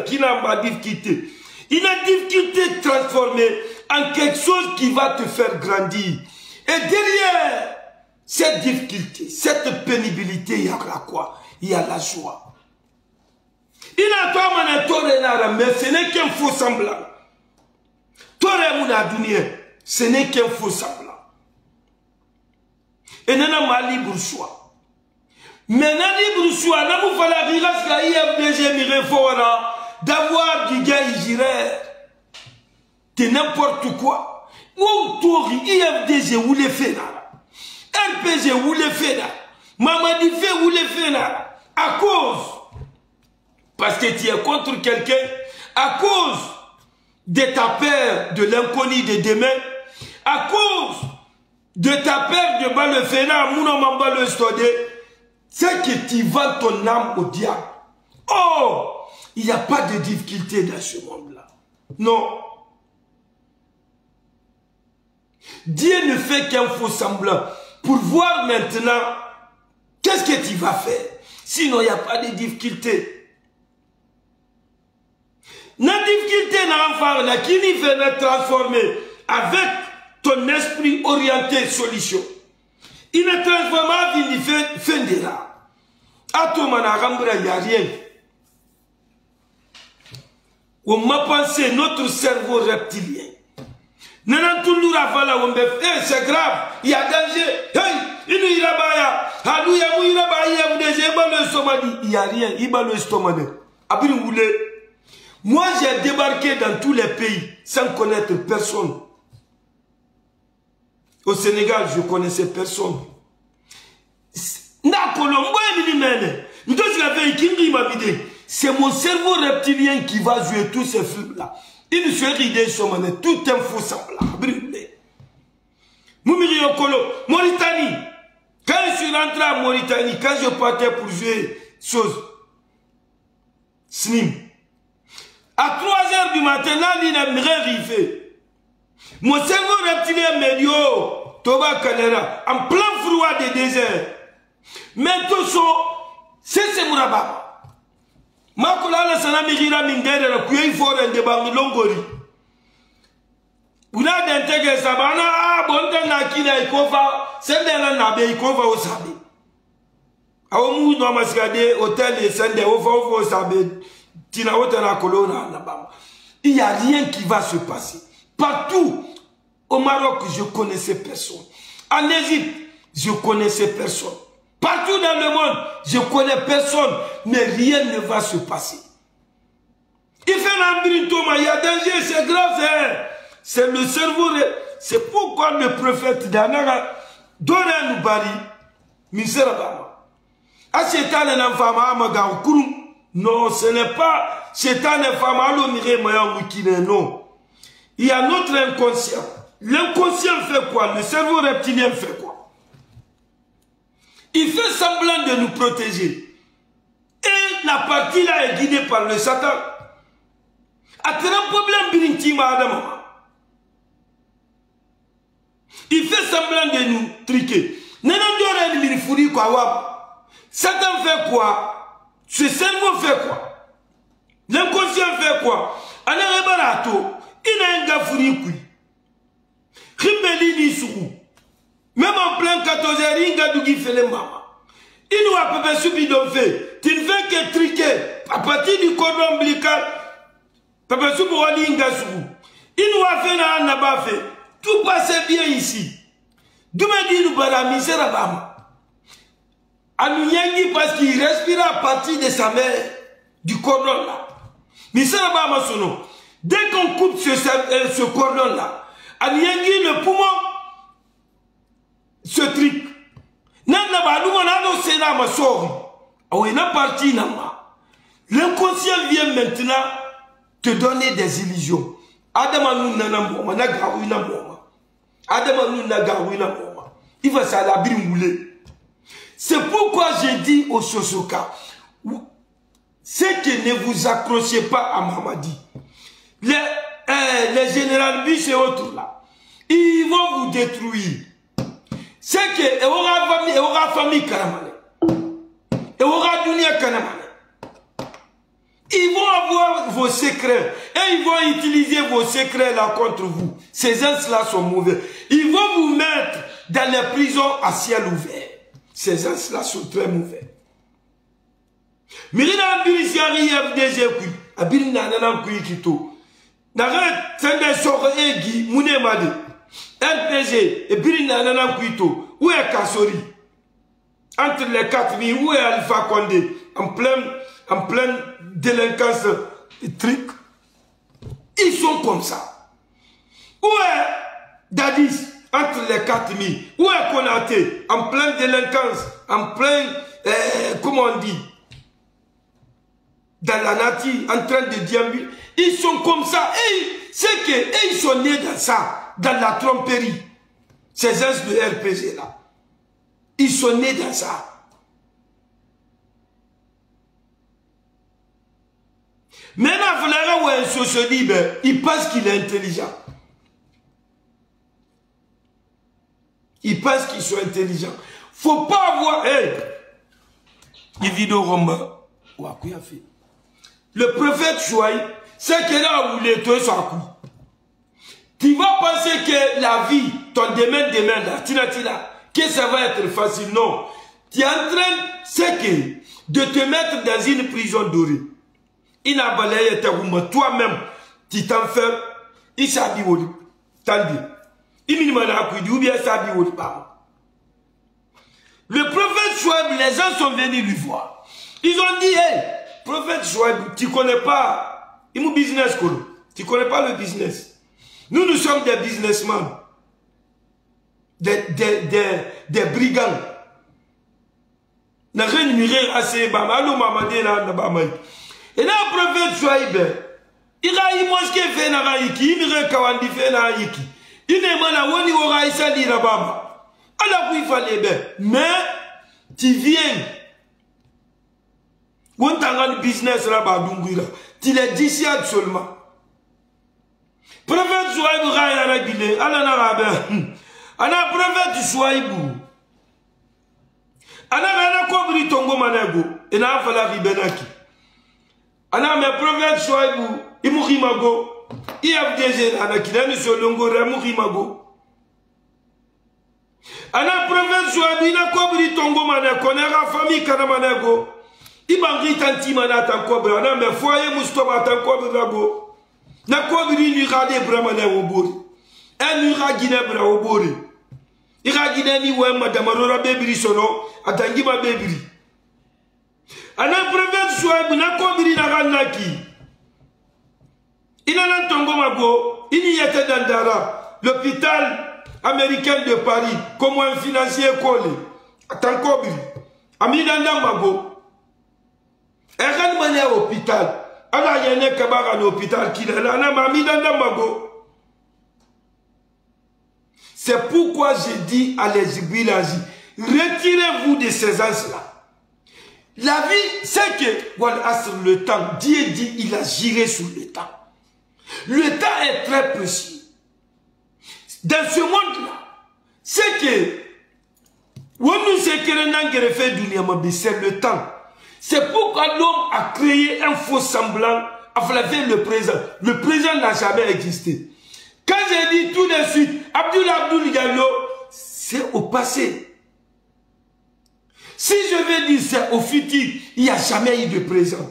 Speaker 1: il a difficulté de transformer en quelque chose qui va te faire grandir. Et derrière cette difficulté, cette pénibilité, il y a la quoi? Il y a la joie. Il a toi, mais ce n'est qu'un faux semblant. Ce n'est qu'un faux semblant. Et nous avons un libre choix. Mais un libre choix, nous avons d'avoir du gars de n'importe quoi. Ou toi, I F D G ou les faits là. R P G ou les faits là. Mamadi fait ou les faits là. À cause, parce que tu es contre quelqu'un, à cause de ta peur de l'inconnu de demain, à cause de ta peur de bas le féna, mounomamba le stodé, c'est que tu vends ton âme au diable. Oh, il n'y a pas de difficulté dans ce monde-là. Non. Dieu ne fait qu'un faux semblant pour voir maintenant qu'est-ce que tu vas faire. Sinon, il n'y a pas de difficulté. La difficulté n'a pas qui n'y fait transformer avec ton esprit orienté solution. Il ne transforme pas il fait fin de là. À tout moment, il n'y a rien. On m'a pensé notre cerveau reptilien. C'est grave, il y a danger. Il n'y a rien, il va le stomac. Moi, j'ai débarqué dans tous les pays sans connaître personne. Au Sénégal, je connaissais personne. C'est mon cerveau reptilien qui va jouer tous ces films-là. Il ne fait idée sur moi, tout un faux semblant. Mauritanie. Quand je suis rentré à Mauritanie, quand je partais pour jouer chose, Snim, à trois heures du matin, là, il n'a rien arrivé. Mon cerveau reptilien me dit, oh, Toba Kanera, en plein froid des déserts. Mais tout ça, c'est ce Mouraba. Makola sana migira mingere na kuyi fora ndeba ngilongori. Una dentege sabana ah bonta na kina ikofa sende na nabe ikofa osabe. Awo mu no masigade hôtel et sende ofa ofa osabe tina hôtel kolona na bamba. Il y a rien qui va se passer. Partout au Maroc, je connaissais personne. En Égypte, je connaissais personne. Partout dans le monde, je connais personne, mais rien ne va se passer. Il fait l'ambritoma, il y a danger, c'est grave, c'est le cerveau. C'est pourquoi le prophète Danara donne nous bari, misérabama. Ah, c'est un enfant, non, ce n'est pas, c'est un enfant, non. Il y a notre inconscient. L'inconscient fait quoi? Le cerveau reptilien fait quoi? Il fait semblant de nous protéger. Et la partie là est guidée par le Satan. Après un problème, il fait semblant de nous triquer. Satan fait quoi? Ce cerveau fait quoi? L'inconscient fait quoi? Il a un gars fourri. Même en plein quatorze heures, il y a fait les mamans. Il nous a pas subi de fait. Tu ne fais que triquer. À partir du cordon ombilical, Papa Soubi Wali Ngasou. Il nous a fait un naba fait. Tout passait bien ici. D'où me dit nous para misérabama. Anouyangi parce qu'il respire à partir de sa mère, du cordon là. Misérabama sono. Dès qu'on coupe ce, ce cordon là, Anouyangi le poumon ce truc. Nan na ba nous on là, ma soeur. Oh, il n'a parti là. L'inconscient vient maintenant te donner des illusions. Adamanou nanamoma, nagaru namoma. Adamanou nagaru namoma. Il va s'alabrir moulé. C'est pourquoi j'ai dit au Sosoka, c'est que ne vous accrochez pas à Mamadi. Les, euh, les généraux Bush et autres là, ils vont vous détruire. C'est que, et aura famille, et aura famille Karamane. Et aura Dunia Karamane. Ils vont avoir vos secrets. Et ils vont utiliser vos secrets là contre vous. Ces gens-là sont mauvais. Ils vont vous mettre dans les prisons à ciel ouvert. Ces gens-là sont très mauvais. Mirina Abilisiari F D G kui. Abilina Nanan kui kito. Naret Sende Soro Egi Mune Made. L P G et Birina Nanan Kuito. Où est Kassori? Entre les quatre mille, où est Alpha Condé? En pleine, en pleine délinquance et trucs. Ils sont comme ça. Où est Dadis? Entre les quatre mille. Où est Konaté? En pleine délinquance. En pleine, euh, comment on dit? Dans la nature, en train de déambuler. Ils sont comme ça. Et c'est que, et ils sont nés dans ça. Dans la tromperie. Ces gens de R P G là. Ils sont nés dans ça. Maintenant, vous verrez où un sociologue, il pense qu'il est intelligent. Il pense qu'ils sont intelligents. Faut pas avoir... Hey, le prophète Chouaï, c'est que là où les toits sont à coup. Tu vas penser que la vie, ton domaine demain là, tina tina, que ça va être facile. Non. Tu es en train, c'est que, de te mettre dans une prison dorée. Il n'a balayé ta roue, toi-même, tu t'en fais, il s'habille au lit. T'en dis. Il m'a dit, ou bien s'habille au lit. Le prophète Chouaib, les gens sont venus lui voir. Ils ont dit, hey, prophète Chouaib, tu ne connais pas, il m'a business, tu ne connais pas le business. Nous, nous sommes des businessmen, des, des, des, des brigands. N'a rien miré assez, allô, maman, là, là, et là, le prophète Chouaib, il a eu mosquée fait na yiki, il a kawandi fait na yiki. Il n'est pas là, on y aura isa dit la baba. Alors, il fallait bien. Mais, tu viens. On t'a un business là-bas, tu l'as dit seulement. Prophète Chouaib Raya la Guinée, Alana Rabin, Ana prophète Chouaib, Ana Rana Kobri Tongo Manego, et n'a pas la Ribenaki. Ana me prophète Chouaib, Imurimago, I F D G, Ana Kinani Solongo, Ramurimago. Ana prophète Chouaib, Ina Kobri Tongo Manego, Nera famille Kanamanego, Ibangri Tanti Manata Kobra, Ana me foyer Moustoma Tankobra Rago. Na kobiri ni rade bramane obori en ni ragine bra obori iragine ni we madamarora bebiri sono atangi ba bebiri ana prophète Chouaib na kobiri na ranaki ina nan tongo mago ini yete dandara l'hôpital américain de Paris comme un financier collé atankobiri amina ndamago eran mane hôpital. Alors, il y a un cabaret à l'hôpital qui est là, c'est pourquoi j'ai dit à les Ibilazi, retirez-vous de ces gens-là. La vie, c'est que, voilà, sur le temps, Dieu dit, il a géré sur le temps. Le temps est très précieux. Dans ce monde-là, c'est que, c'est le temps. C'est pourquoi l'homme a créé un faux semblant à faire le présent. Le présent n'a jamais existé. Quand j'ai dit tout de suite, Abdoul Abdoul Diallo, c'est au passé. Si je veux dire c'est au futur, il n'y a jamais eu de présent.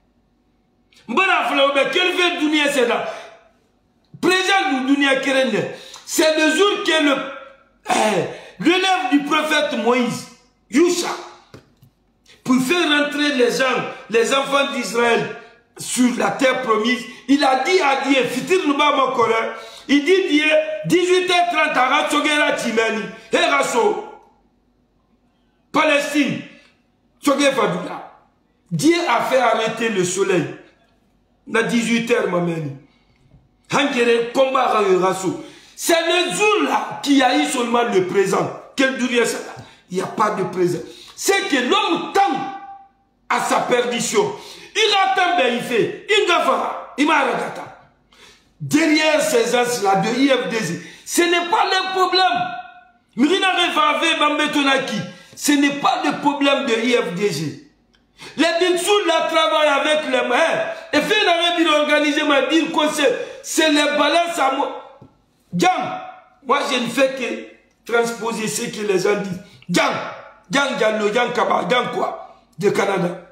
Speaker 1: Quel veut Dunia c'est là? Présent de Dunia Kerende, c'est le jour que le l'élève du prophète Moïse, Yusha, pour faire rentrer les gens, les enfants d'Israël sur la terre promise, il a dit à Dieu, Fitir Nubama Koran, il dit Dieu, dix-huit heures trente, à Ratsogera Timani, et Rasso, Palestine, Tsoge Fadoula. Dieu a fait arrêter le soleil. Na dix-huit heures, ma mère. Hangere combat raso. C'est le jour là qui a eu seulement le présent. Quel durée ça là? Il n'y a pas de présent. C'est que l'homme tend à sa perdition. Il attend bien, il fait. Il gafara. Il m'a regardé. Derrière ces gens-là de I F D Z, ce n'est pas le problème. Mirina Revave Bambetonaki, ce n'est pas le problème de I F D G. Les Bixou là travaillent avec les mains. Et fait une arrêt d'organiser ma ville conseil. C'est les balances à moi. Gang, moi je ne fais que transposer ce que les gens disent. Gang, gang, gang, le gang, kaba, gang quoi, de Canada.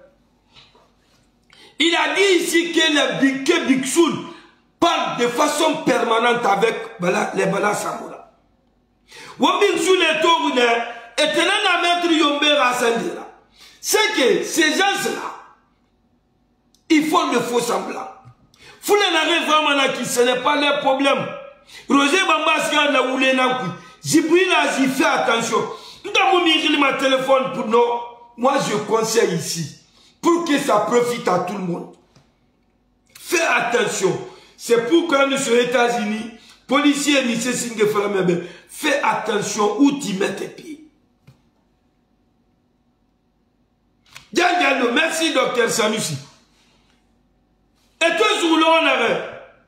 Speaker 1: Il a dit ici que les que Bixou parle de façon permanente avec les balances à moi. Wabixou les tournes et tenant à mettre Yombe Rassandira. C'est que ces gens-là, ils font le faux semblant. Vous n'arrivez vraiment là qui ce n'est pas leur problème. Roger Bambasca n'a voulu n'a plus. Jibril a dit fais attention. Nous avons mis ma téléphone pour nous. Moi je conseille ici. Pour que ça profite à tout le monde. Fais attention. C'est pourquoi nous sommes aux États-Unis. Policiers, ni c'est signe de fais attention où tu mets tes pieds. Diane, merci docteur Sanusi. Et toi, sur l'on avait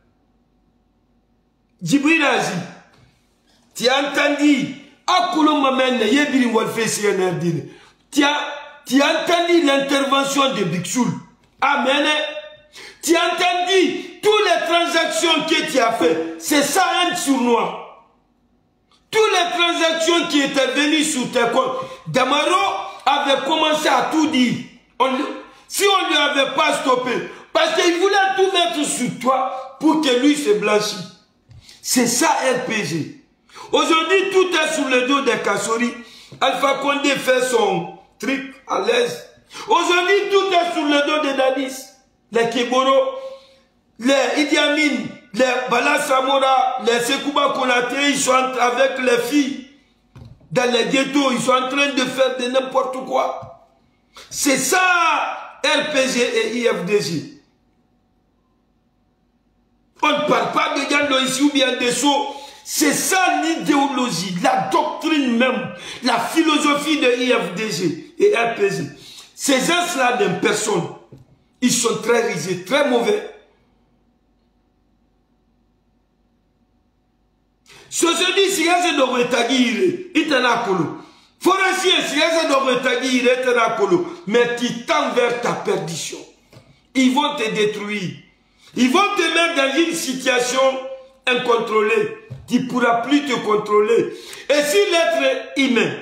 Speaker 1: Djibril Azi, tu as entendu, Akoulo Mamen, Yébili Wolfe C N R D, tu as entendu l'intervention de Bixoul. Amen. Tu as entendu toutes les transactions que tu as fait. C'est ça un sournois. Toutes les transactions qui étaient venues sur tes comptes. Damaro avait commencé à tout dire. On, si on ne lui avait pas stoppé, parce qu'il voulait tout mettre sur toi pour que lui se blanchisse. C'est ça R P G. Aujourd'hui, tout est sur le dos des Kassori. Alpha Condé fait son truc à l'aise. Aujourd'hui, tout est sur le dos des Dadis. Les Keboro, les Idi Amin, les Bala Samora, les Sekouba Konaté, ils sont avec les filles. Dans les ghettos, ils sont en train de faire de n'importe quoi. C'est ça, R P G et I F D G. On ne parle pas de Gando ici ou bien des sauts. C'est ça l'idéologie, la doctrine même, la philosophie de I F D G et R P G. Ces gens-là d'une personne, ils sont très risés, très mauvais. Ce se dit, si vous avez des retagires, il t'en a colo. Forestier, si vous avez des retagires, il t'en a colo. Mais tu tends vers ta perdition. Ils vont te détruire. Ils vont te mettre dans une situation incontrôlée. Tu ne pourras plus te contrôler. Et si l'être humain,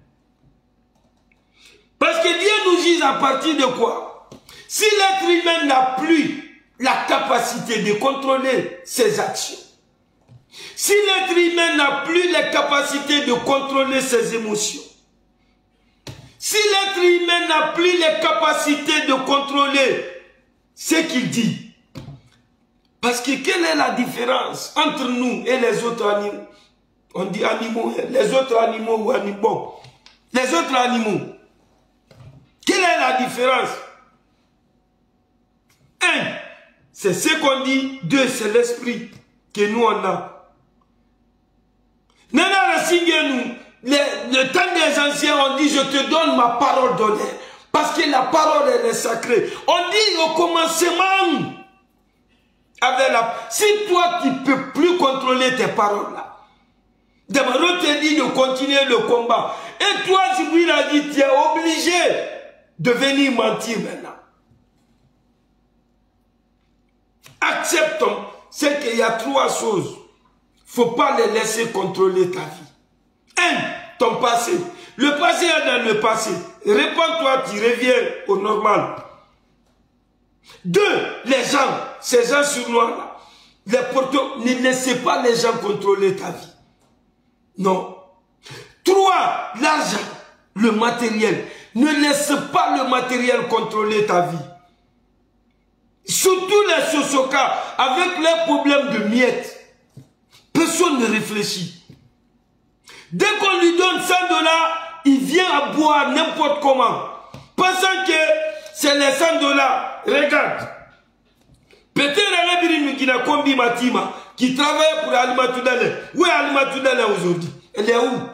Speaker 1: parce que Dieu nous dit à partir de quoi? Si l'être humain n'a plus la capacité de contrôler ses actions, si l'être humain n'a plus la capacité de contrôler ses émotions, si l'être humain n'a plus la capacité de contrôler ce qu'il dit, parce que quelle est la différence entre nous et les autres animaux? On dit animaux, les autres animaux ou animaux. Les autres animaux. Quelle est la différence? Un, c'est ce qu'on dit. Deux, c'est l'esprit que nous on a. Nous, le temps des anciens, on dit, je te donne ma parole d'honneur. Parce que la parole, elle est sacrée. On dit au commencement, avec la... si toi, tu ne peux plus contrôler tes paroles là, Damaro te dit de continuer le combat. Et toi, Jibril a dit, tu es obligé de venir mentir maintenant. Acceptons, c'est qu'il y a trois choses. Il ne faut pas les laisser contrôler ta vie. Un, ton passé. Le passé est dans le passé. Réponds-toi, tu reviens au normal. Deux, les gens, ces gens sournois-là, les portos, ne laissez pas les gens contrôler ta vie. Non. Trois, l'argent, le matériel. Ne laisse pas le matériel contrôler ta vie. Surtout les sosokas, avec leurs problèmes de miettes. Personne ne réfléchit. Dès qu'on lui donne cent dollars, il vient à boire n'importe comment. pensant que c'est les cent dollars. Regarde. Peut-être qui n'a combi Matima, qui travaille pour Alimatou Dale. Où est Alimatou Dale aujourd'hui? Elle est où?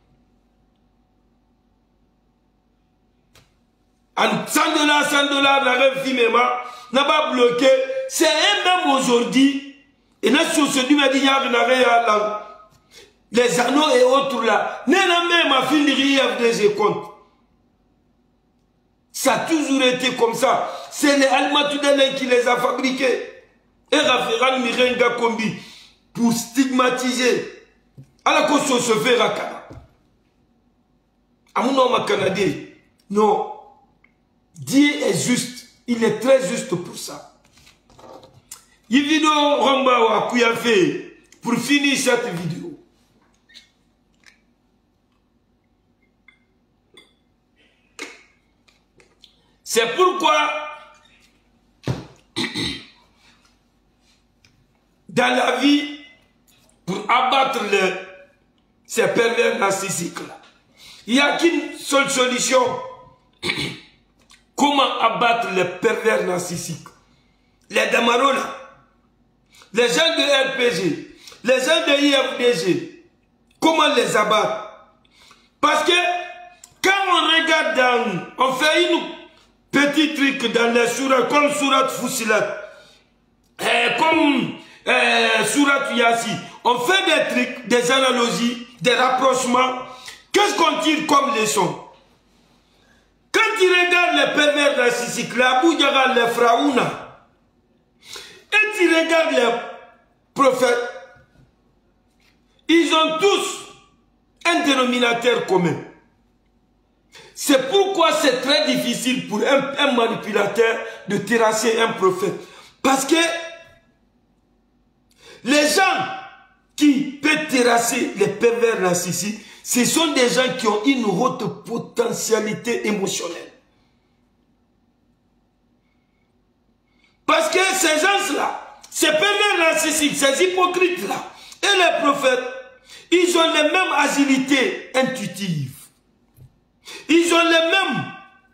Speaker 1: cent dollars, cent dollars, la rêve Fimema n'a pas bloqué. C'est un même aujourd'hui. Et là, sur ce dit, il y a les anneaux et autres là. N'est-ce même ma fille de des comptes. Ça a toujours été comme ça. C'est les Alimatou Dale qui les a fabriqués. Et Rafael Mirenga Kombi pour stigmatiser. À la cause de ce fait Rakana. À mon nom Canadien. Non. Dieu est juste. Il est très juste pour ça. Yivido Ramba Kouyafe pour finir cette vidéo. C'est pourquoi dans la vie, pour abattre le, ces pervers narcissiques-là, il n'y a qu'une seule solution. Comment abattre les pervers narcissiques? Les Damarola, les gens de R P G, les gens de I F D G, comment les abattre? Parce que quand on regarde dans, on fait une petit truc dans les sourates, comme Sourate Fusilat, eh, comme eh, Sourate Yassi, on fait des trucs, des analogies, des rapprochements. Qu'est-ce qu'on tire comme leçon? Quand tu regardes les pervers narcissiques, les Aboudjaga, les Fraouna, et tu regardes les prophètes, ils ont tous un dénominateur commun. C'est pourquoi c'est très difficile pour un, un manipulateur de terrasser un prophète. Parce que les gens qui peuvent terrasser les pervers narcissiques, ce sont des gens qui ont une haute potentialité émotionnelle. Parce que ces gens-là, ces pervers narcissiques, ces hypocrites-là, et les prophètes, ils ont les mêmes agilités intuitives. Ils ont les mêmes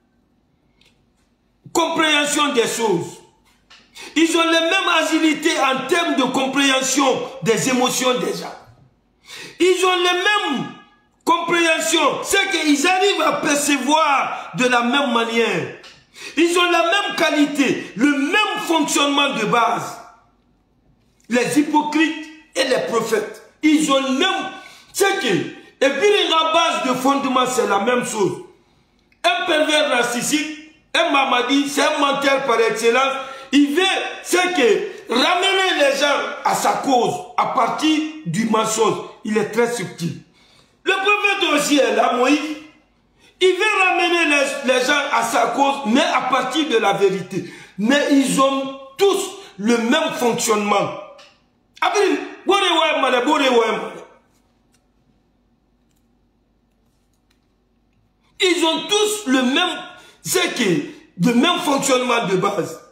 Speaker 1: compréhensions des choses. Ils ont les mêmes agilités en termes de compréhension des émotions des gens. Ils ont les mêmes compréhensions. C'est qu'ils arrivent à percevoir de la même manière. Ils ont la même qualité, le même fonctionnement de base. Les hypocrites et les prophètes, ils ont le même... C'est que... Et puis la base de fondement, c'est la même chose. Un pervers narcissique, un mamadi, c'est un menteur par excellence. Il veut, c'est que ramener les gens à sa cause, à partir du mensonge. Il est très subtil. Le prophète aussi est là, Moïse. Il veut ramener les, les gens à sa cause, mais à partir de la vérité. Mais ils ont tous le même fonctionnement. Ils ont tous le même, c'est que, le même fonctionnement de base.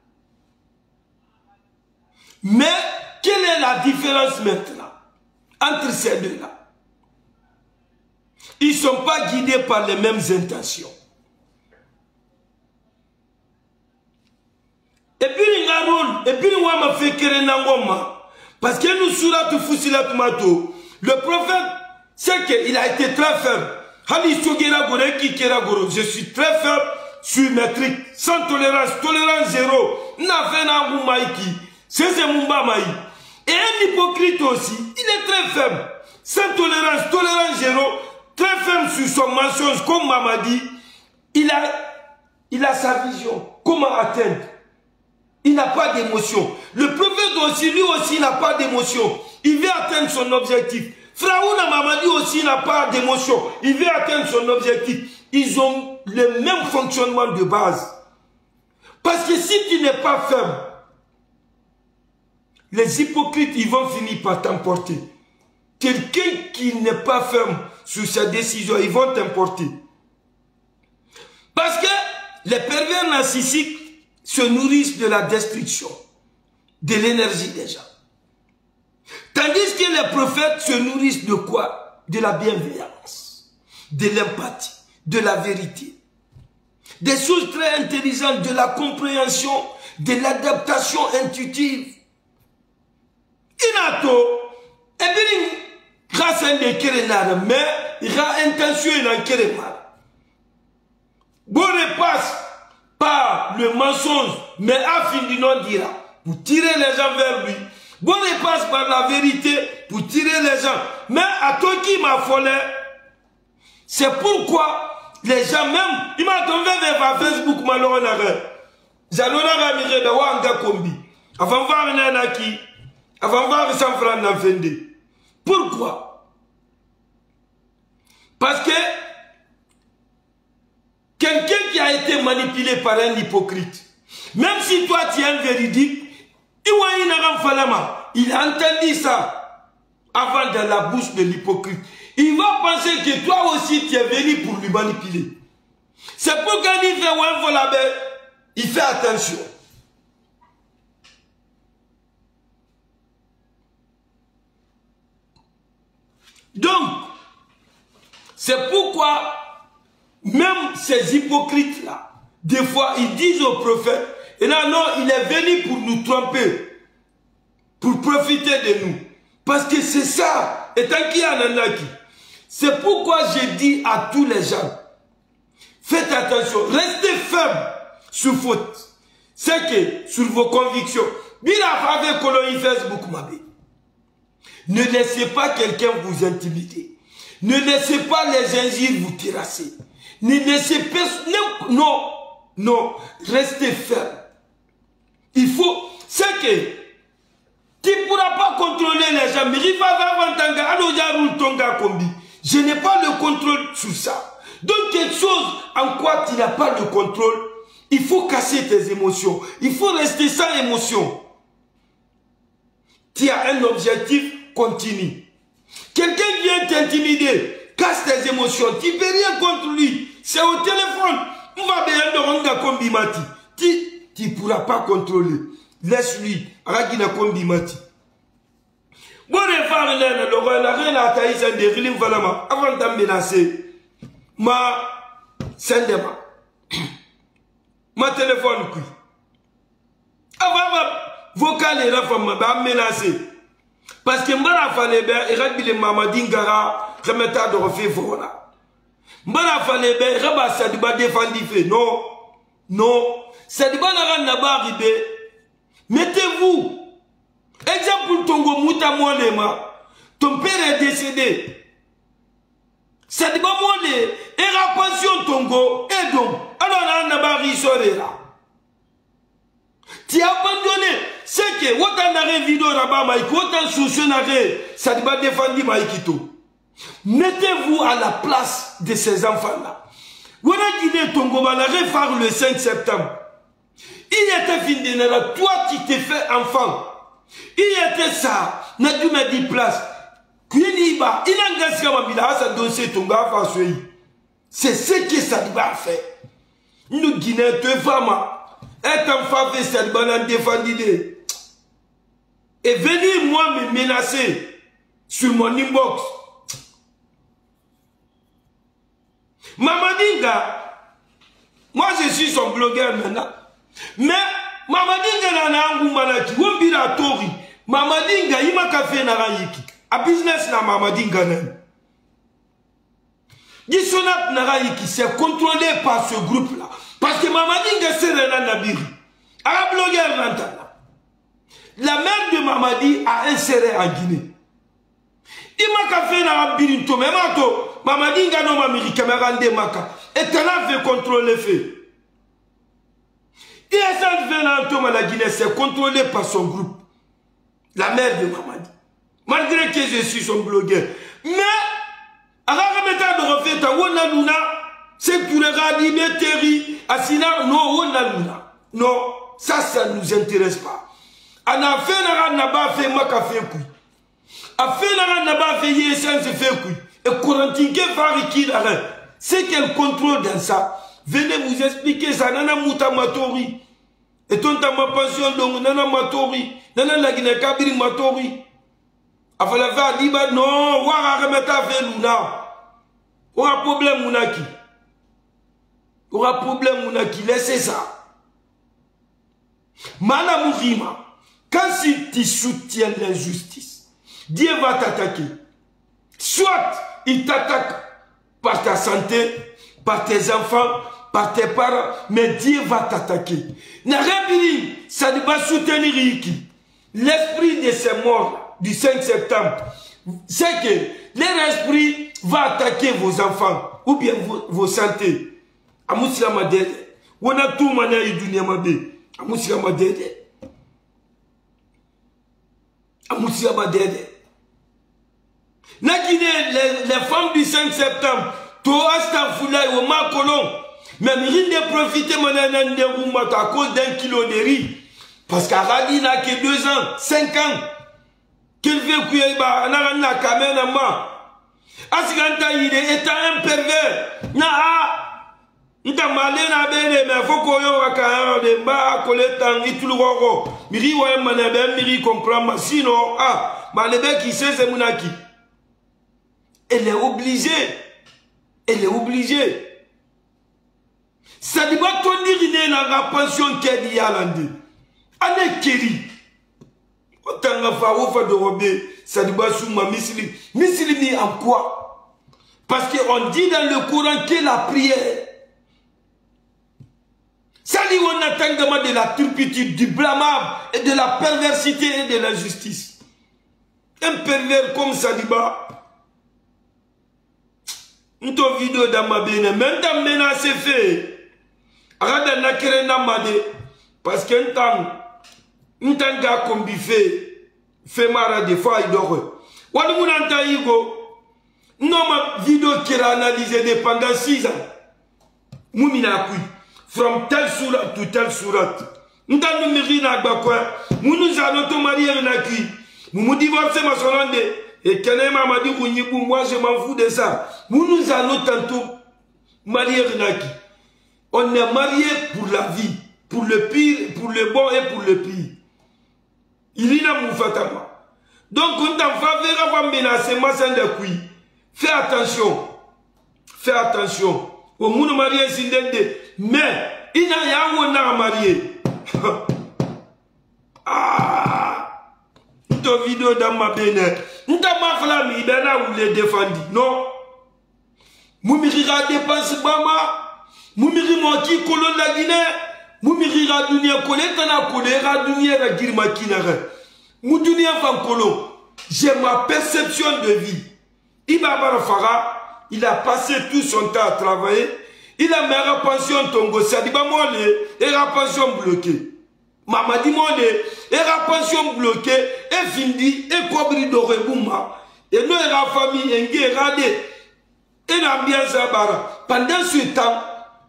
Speaker 1: Mais, quelle est la différence maintenant entre ces deux-là? Ils ne sont pas guidés par les mêmes intentions. Et puis, et puis, on m'a fait parce que nous, Sourate Fusilat Mato, le prophète, c'est qu'il a été très ferme. Je suis très faible sur mes trucs, sans tolérance, tolérance zéro. Et un hypocrite aussi, il est très faible, sans tolérance, tolérance zéro, très ferme sur son mensonge, comme Maman dit. Il a, il a sa vision. Comment atteindre? Il n'a pas d'émotion. Le prophète aussi, lui aussi, n'a pas d'émotion. Il veut atteindre son objectif. Fraouna Mamadi aussi n'a pas d'émotion. Il veut atteindre son objectif. Ils ont le même fonctionnement de base. Parce que si tu n'es pas ferme, les hypocrites, ils vont finir par t'emporter. Quelqu'un qui n'est pas ferme sur sa décision, ils vont t'emporter. Parce que les pervers narcissiques se nourrissent de la destruction, de l'énergie des gens. Tandis que les prophètes se nourrissent de quoi? De la bienveillance, de l'empathie, de la vérité. Des choses très intelligentes, de la compréhension, de l'adaptation intuitive. Inato, et bien, grâce à une kérénade, mais il a intention de kérénade. Bon repasse par le mensonge, mais à fin du nom dira, pour tirer les gens vers lui. Bon repasse par la vérité, pour tirer les gens. Mais à toi qui m'a follé, c'est pourquoi les gens même, ils m'ont tombé vers Facebook, malheureusement. J'allais mirer de Wanga Kombi. Avant de voir un Anaki, avant de voir cent francs d'Enfende. Pourquoi? Parce que quelqu'un qui a été manipulé par un hypocrite, même si toi tu es un véridique, il a entendu ça avant dans la bouche de l'hypocrite. Il va penser que toi aussi tu es venu pour lui manipuler. C'est pourquoi il fait un vol, il fait attention. Donc, c'est pourquoi même ces hypocrites-là, des fois, ils disent au prophète, et là, non, il est venu pour nous tromper, pour profiter de nous. Parce que c'est ça, et tant qu'il y en a qui. C'est pourquoi j'ai dit à tous les gens, faites attention, restez fermes sur faute. C'est que, sur vos convictions, Facebook, ne laissez pas quelqu'un vous intimider. Ne laissez pas les injures vous terrasser. Ne laissez pas... Non, non, restez ferme. Il faut... C'est que... Tu ne pourras pas contrôler les gens. Je n'ai pas le contrôle sur ça. Donc quelque chose en quoi tu n'as pas de contrôle, il faut casser tes émotions. Il faut rester sans émotion. Tu as un objectif, continue. Quelqu'un vient t'intimider, casse tes émotions, tu ne peux rien contre lui. C'est au téléphone. On va bien tu ne pourras pas contrôler. Laisse-lui. Aragina kombimati. Bon, les femmes, la reine a taillé un des rilim valama avant de menacer. Ma sendema. Ma téléphone qui. Avant vocal et la femme m'a menacé. Parce que Mbara Falebe, il rabbi le Mamadingara, remetta de refait voilà. Mbara Falebe, il rabba Sadiba défendu fait. Non, non. Sadiba n'a pas arrivé. Mettez-vous. Exemple Tongo Mouta Molema. Ton père est décédé. Sadiba Mole, et la pension Tongo, et donc, alors on n'a pas rissoré là. Tu as abandonné. C'est que, autant d'arrêt vidéo là-bas, Maïko, autant sous n'arrêt, ça ne va défendre Maïkito. Mettez-vous à la place de ces enfants-là. Vous avez dit Tongo, l'arrêt phare le cinq septembre. Il était fini de là. Toi, tu t'es fait enfant. Il était ça. N'a dû me dire place. Il a engagé à dossier Tongo à c'est ce que ça doit faire. Nous, Guinéens, deux femmes. Un enfant fait cette banane défendue. Et venir moi me menacer sur mon inbox. Mamadinga, moi je suis son blogueur maintenant. Mais Mamadinga n'a pas un manaki. Wombira tori. Mamadinga il m'a café na raiki. A business na Mamadinga nan. Gisonap na raiki c'est contrôlé par ce groupe là. Parce que Mamadinga c'est Renan Nabiri. Un blogueur n'entend. La mère de Mamadi a inséré en Guinée. Il m'a café na Birinto, mais mato, Mamadinga non mamiri caméra de maka. Et t'en fait contrôler fait. Et ça fait dans la Guinée, c'est contrôlé par son groupe. La mère de Mamadi. Malgré que je suis son blogueur. Mais, à la remettre de refait à Wonaluna, c'est pour les radimés terri, Asina, non, Wonaluna. Non, ça, ça ne nous intéresse pas. On a fait un naba fait maka fait coup. A fait un naba fait yesen se fait coup. Et Corentingue fariki l'arrêt. C'est quel contrôle dans ça. Venez vous expliquer ça. Nana Mouta Matori. Et ton ta ma pension donc Nana Matori. Nana la Guinée Kabiri Matori. A fait la faire diba non. Ouara remeta fait luna. Ouara problème mounaki. aura problème on a qui laisse ça. Malamourima, quand si tu soutiens l'injustice, Dieu va t'attaquer. Soit il t'attaque par ta santé, par tes enfants, par tes parents, mais Dieu va t'attaquer. Narabiri, ça ne va soutenir qui? L'esprit de ces morts du cinq septembre, c'est que leur esprit va attaquer vos enfants ou bien vos, vos santé. Amusila madede, on a tout mané et dunia mabe. Amusila madede, amusila madede. Na Guinée, les, les femmes du cinq septembre, toi Astafoula ou Makolon, même rien de profiter maintenant de Roumat à cause d'un kilo de riz. Parce qu'Aradi n'a que deux ans, cinq ans. Qu'il veut qu'il y ait un caméra. Asiganta, il est un pervers. Na, nta malé na bene, mais faut qu'on y ait un de bas, collectant, et tout le roro. Miri, ouais, manabé, miri, comprend, ma sinon, ah, malébé qui sait, c'est Mounaki. Elle est obligée. Elle est obligée. Ça dit pas ton dire dans la pension qu'elle y a l'andé. Ane keri. Otanga fa ofa de robé. Ça dit pas sous ma misili. Misili ni en quoi? Parce qu'on dit dans le Coran que la prière. Ça dit on attend de la turpitude, du blâmable et de la perversité et de l'injustice. Un pervers comme ça dit pas. Une vidéo dans ma benne, même dans menace fait. Arrête de nakere namade. Parce qu'un temps, un temps gars comme fait, fait mara des fois il dort. Wadi mounanta igo, non ma vidéo qui a analysé pendant six ans. Moumina kui, from tel surat to tel surat. N'ta nous mirina bakwa, mou nous allons te marier na kui, mou mou divorcer ma solande. Et Kenema m'a dit, moi je m'en fous de ça. Nous nous allons tantôt marier Renaki. On est marié pour la vie, pour le pire, pour le bon et pour le pire. Il y a mon fatama. Donc on t'a faveur avant menacer ma sainte de couille. Fais attention. Fais attention. Au monde marié s'indende. Mais il n'y a rien où on a marié. Ah! Une vidéo dans ma benne. N'ta ma flamme, il ben là où les défendit. Non. Moumirira dépense Bama. Moumiri qui colonne la Guinée. Moumirira dunia kolé tana kolé ra dunia ra girma kinara. Mou dunia fan kolon. J'ai ma perception de vie. Iba Barafara, il a passé tout son temps à travailler. Il a mis la pension tongo. Ça dit pas moi et la pension bloquée. Mamadi monde et la pension bloquée et findi et cobri d'orebouma et nous et la famille en radé et l'ambiance à bara pendant ce temps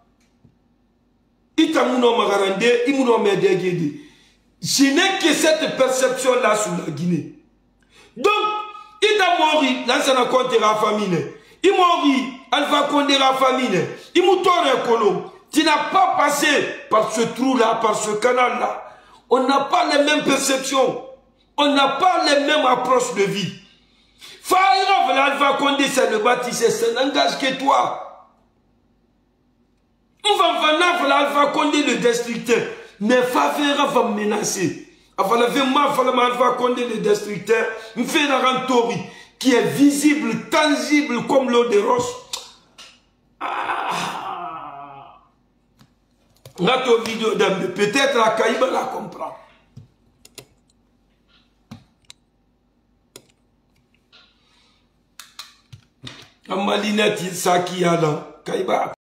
Speaker 1: il t'a mouno magarande il mouno médégédé. Je n'ai que cette perception là sur la Guinée. Donc il t'a mori dans sa compte la famille il mori Alpha Condé la famille il moutonne colo. Tu n'as pas passé par ce trou là par ce canal là. On n'a pas les mêmes perceptions. On n'a pas les mêmes approches de vie. Faïra Alpha Condé, c'est le bâtisseur, ça n'engage que toi. On va venir Alpha Condé, le destructeur. Mais Faïra va menacer. Avant la vie, moi, Alpha Condé, le destructeur, me fait un rentori qui est visible, tangible comme l'eau de roche. Ah. Notre vidéo d'Ambe, peut-être la Kaïba la comprend. En malinette, il s'acquille à la Kaïba.